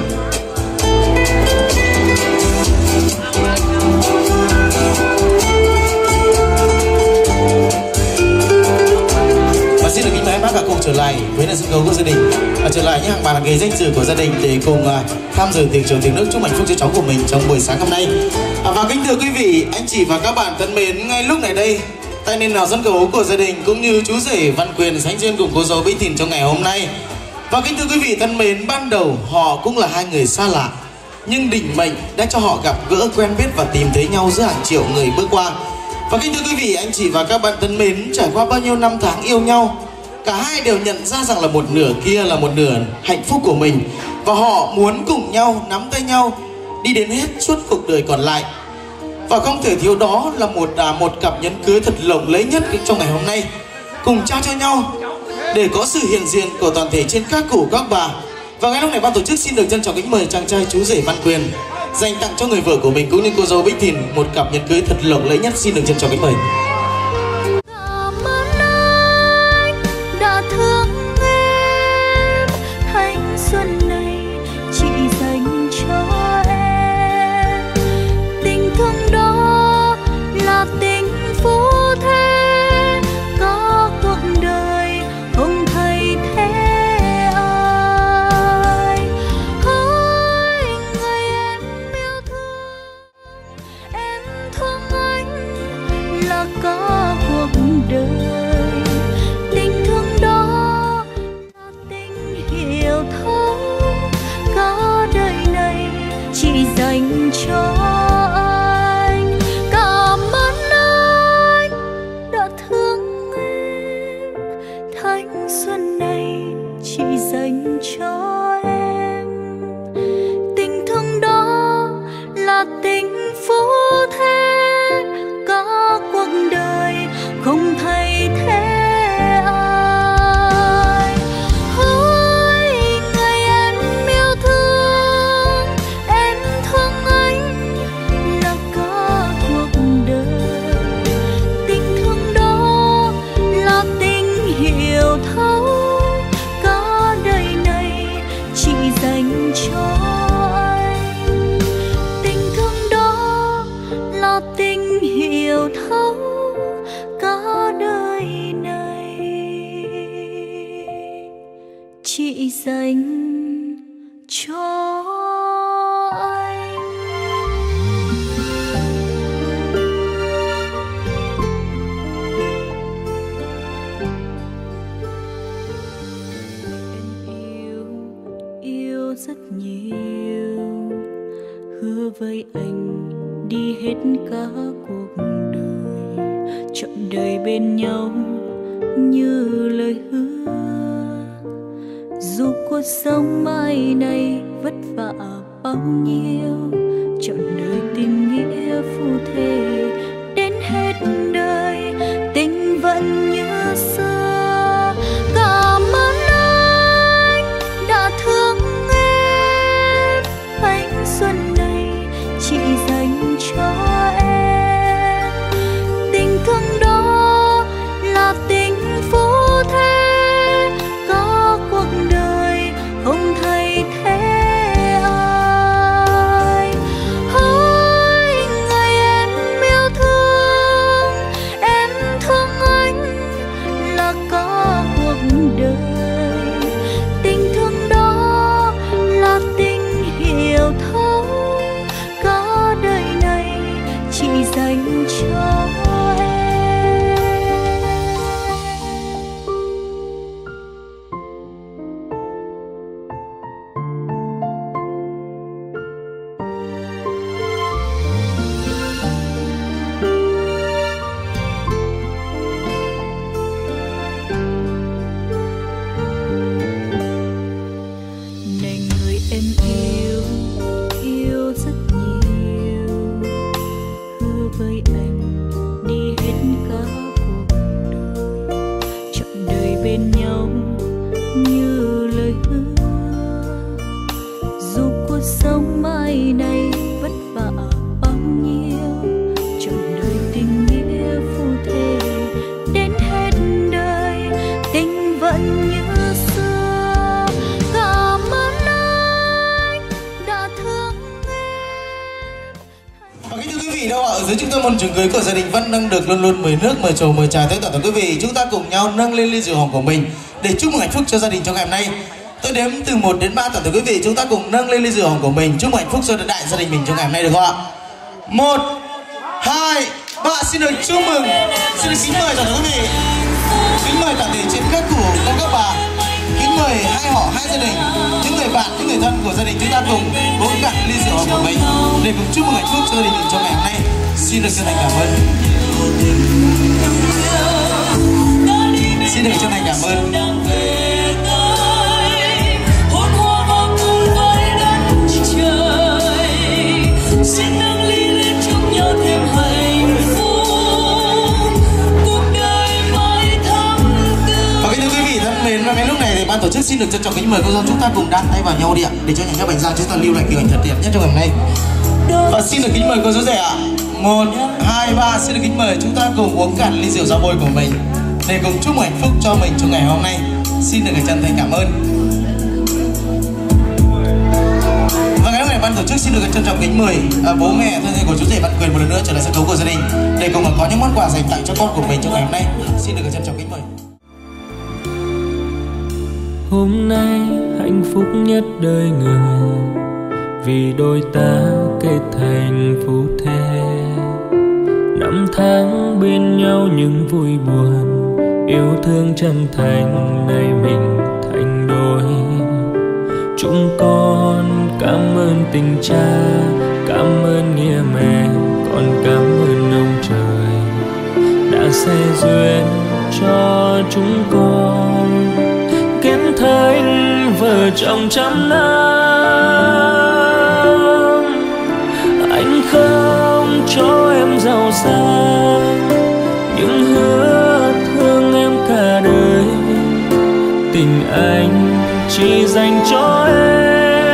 Xin được kính mời hai bác cùng trở lại với sân khấu của gia đình, trở lại những hàng bàn hàng ghế danh dự của gia đình để cùng tham dự tiệc trầu tiệc nước chúc hạnh phúc cho cháu của mình trong buổi sáng hôm nay. Và kính thưa quý vị, anh chị và các bạn thân mến, ngay lúc này đây tại nền nào sân khấu của gia đình cũng như chú rể Văn Quyền sánh duyên cùng cô dâu Bích Thìn trong ngày hôm nay. Và kính thưa quý vị thân mến, ban đầu họ cũng là hai người xa lạ, nhưng định mệnh đã cho họ gặp gỡ, quen biết và tìm thấy nhau giữa hàng triệu người bước qua. Và kính thưa quý vị, anh chị và các bạn thân mến, trải qua bao nhiêu năm tháng yêu nhau, cả hai đều nhận ra rằng là một nửa kia là một nửa hạnh phúc của mình, và họ muốn cùng nhau nắm tay nhau đi đến hết suốt cuộc đời còn lại. Và không thể thiếu đó là một cặp nhẫn cưới thật lộng lẫy nhất trong ngày hôm nay, cùng trao cho nhau để có sự hiện diện của toàn thể trên các cụ các bà. Và ngay lúc này ban tổ chức xin được trân trọng kính mời chàng trai chú rể Văn Quyền dành tặng cho người vợ của mình cũng như cô dâu Bích Thìn một cặp nhẫn cưới thật lộng lẫy nhất. Xin được trân trọng kính mời. Dành cho anh, cảm ơn anh đã thương em. Thanh xuân này chỉ dành cho em. Tình thương đó là tình phú thế, cả cuộc đời không thay thế. Chị dành cho anh. Em yêu rất nhiều, hứa với anh đi hết cả cuộc đời, trọn đời bên nhau như lời hứa. Dù cuộc sống mai này vất vả bao nhiêu, trọn đời tình nghĩa phù thề đến hết đời, tình vẫn như xưa. Cảm ơn anh đã thương em, ánh xuân này chỉ dành cho em. Tình thương đó là tình phù thề, có cuộc đời không thay thế ai. Hỡi người em yêu thương, em thương anh là có cuộc đời. Tình thương đó là tình hiểu thấu, có đời này chỉ dành cho em. Này người em yêu, yêu rất nhiều, hứa với anh đi hết cả cuộc đời, trọn đời bên nhau như lời hứa. Dù cuộc sống mai này vất vả bao nhiêu, trọn đời tình nghĩa phù thề đến hết đời, tình vẫn như xưa. Cảm ơn anh đã thương em. Và kính thưa quý vị đâu ạ, ở dưới trung tâm hôn trường cưới của gia đình vẫn nâng được luôn luôn mời nước, mời trầu, mời trà tới toàn thể quý vị. Chúng ta cùng nhau nâng lên ly rượu hồng của mình để chúc mừng hạnh phúc cho gia đình trong ngày hôm nay. Tôi đếm từ 1 đến 3 toàn thể quý vị, chúng ta cùng nâng lên ly rượu hồng của mình chúc mừng hạnh phúc cho đại gia đình mình trong ngày hôm nay, được không ạ? 1, 2, 3, xin được chúc mừng. Xin được kính mời toàn thể quý vị, kính mời toàn thể trên các cụ, các bà, kính mời hai họ, hai gia đình, những người bạn, những người thân của gia đình, chúng ta cùng uống cạn ly rượu hồng của mình để cùng chúc mừng hạnh phúc cho gia đình mình trong ngày hôm nay. Xin được chân thành cảm ơn. Xin được chân thành cảm ơn. Xin nâng ly lên chúc nhau thêm hạnh phúc, cuộc đời mãi thắm tươi. Và kính thưa quý vị thân mến, và ngay lúc này thì ban tổ chức xin được trân trọng kính mời cô dâu chúng ta cùng đan tay vào nhau đi ạ, để cho nhà bánh răng chúng ta lưu lại kiểu ảnh thật đẹp nhất trong ngày hôm nay. Và xin được kính mời cô dâu rể ạ. 1, 2, 3, xin được kính mời chúng ta cùng uống cạn ly rượu giao bôi của mình để cùng chúc mừng hạnh phúc cho mình trong ngày hôm nay. Xin được chân thành cảm ơn. Và ngày hôm nay ban tổ chức xin được trân trọng kính mời bố mẹ thân yêu của chú rể bạn Quyền một lần nữa trở lại sân khấu của gia đình để cùng có những món quà dành tặng cho con của mình trong ngày hôm nay. Xin được trân trọng kính mời. Hôm nay hạnh phúc nhất đời người, vì đôi ta kết thành phù thề. Năm tháng bên nhau những vui buồn, yêu thương chân thành nay mình thành đôi. Chúng con cảm ơn tình cha, cảm ơn nghĩa mẹ, còn cảm ơn ông trời đã xe duyên cho chúng con kết thành vợ chồng trăm năm. Anh không cho em giàu sang, nhưng hứa thương em cả đời. Tình anh chỉ dành cho em.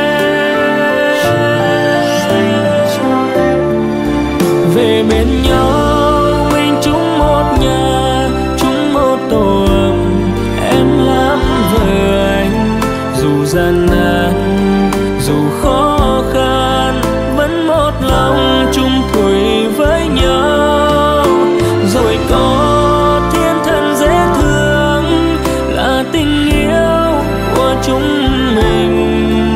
Về bên nhau mình chung một nhà, chung một tổ ấm. Em làm vợ anh dù gian nan, dù khó khăn, vẫn một lòng chung thủy với nhau. Rồi có thiên thần dễ thương là tình yêu của chúng mình.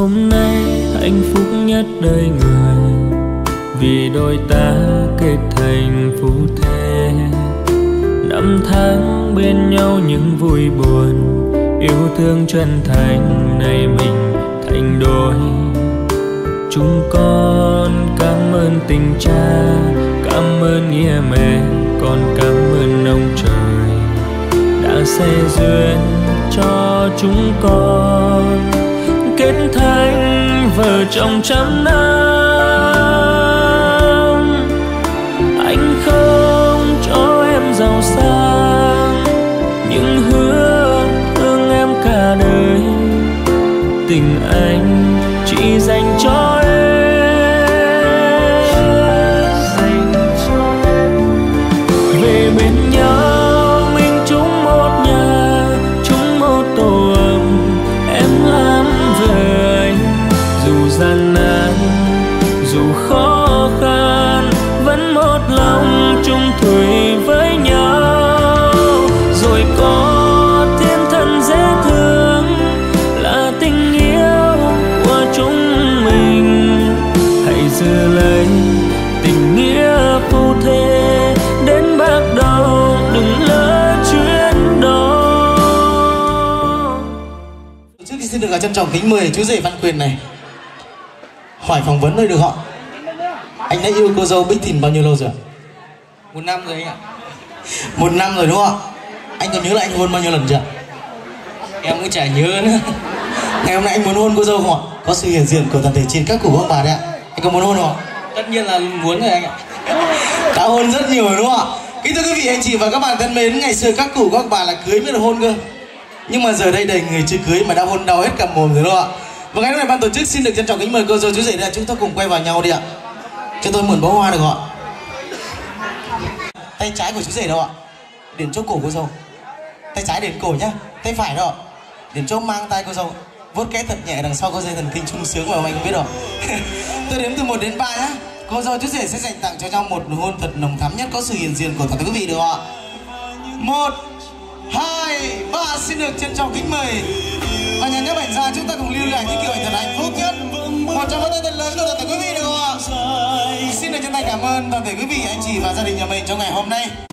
hôm nay hạnh phúc nhất đời người, vì đôi ta kết thành phu thê. Năm tháng bên nhau những vui buồn, yêu thương chân thành này mình thành đôi. Chúng con cảm ơn tình cha, cảm ơn nghĩa mẹ, con cảm ơn ông trời đã sẽ duyên cho chúng con kết thành vợ chồng trăm năm. Anh không cho em giàu sang, nhưng hứa thương em cả đời. Tình anh chỉ dành cho em. Về bên nhau mình chung một nhà, chung một tổ ấm, em làm vợ anh. Dù gian nan, dù khó khăn, vẫn một lòng chung thủy với nhau. Rồi có thiên thần dễ thương là tình yêu của chúng mình. Hãy giữ lấy tình nghĩa phu thê đến bắt đầu, đừng lỡ chuyến đó. Trước khi xin được trân trọng kính mời chú rể Văn Quyền này hỏi phỏng vấn thôi được họ. Anh đã yêu cô dâu Bích Thìn bao nhiêu lâu rồi? 1 năm rồi anh ạ. 1 năm rồi đúng không ạ? Anh còn nhớ là anh hôn bao nhiêu lần chưa? Em cũng chả nhớ nữa. Ngày hôm nay anh muốn hôn cô dâu không ạ? Có sự hiện diện của toàn thể trên các cụ ông bà đấy ạ. Anh có muốn hôn không ạ? Tất nhiên là muốn rồi anh ạ. Đã hôn rất nhiều rồi đúng không ạ? Kính thưa quý vị, anh chị và các bạn thân mến, ngày xưa các cụ các bà là cưới mới được hôn cơ. Nhưng mà giờ đây đầy người chưa cưới mà đã hôn đau hết cả mồm rồi đúng không ạ? Và ngày hôm nay ban tổ chức xin được trân trọng kính mời cô dâu chú rể là chúng ta cùng quay vào nhau đi ạ. Cho tôi mượn bó hoa được không ạ? Tay trái của chú rể đâu ạ? Đến chỗ cổ cô dâu. Tay trái đến cổ nhá. Tay phải đâu ạ? Đến chỗ mang tay cô dâu. Vuốt kẽ thật nhẹ đằng sau có dây thần kinh trung sướng mà anh không biết đâu. Tôi đếm từ 1 đến 3 nhá. Cô dâu chú rể sẽ dành tặng cho nhau một nụ hôn thật nồng thắm nhất có sự hiện diện của toàn thể quý vị được không ạ? 1, 2, 3 xin được trân trọng kính mời. Và nhà nhếp ảnh gia chúng ta cùng lưu lại những kiểu ảnh thật hạnh phúc nhất. Một trong vỗ tay thật lớn của toàn thể quý vị được không ạ? Xin được chân thành cảm ơn toàn thể quý vị, anh chị và gia đình nhà mình trong ngày hôm nay.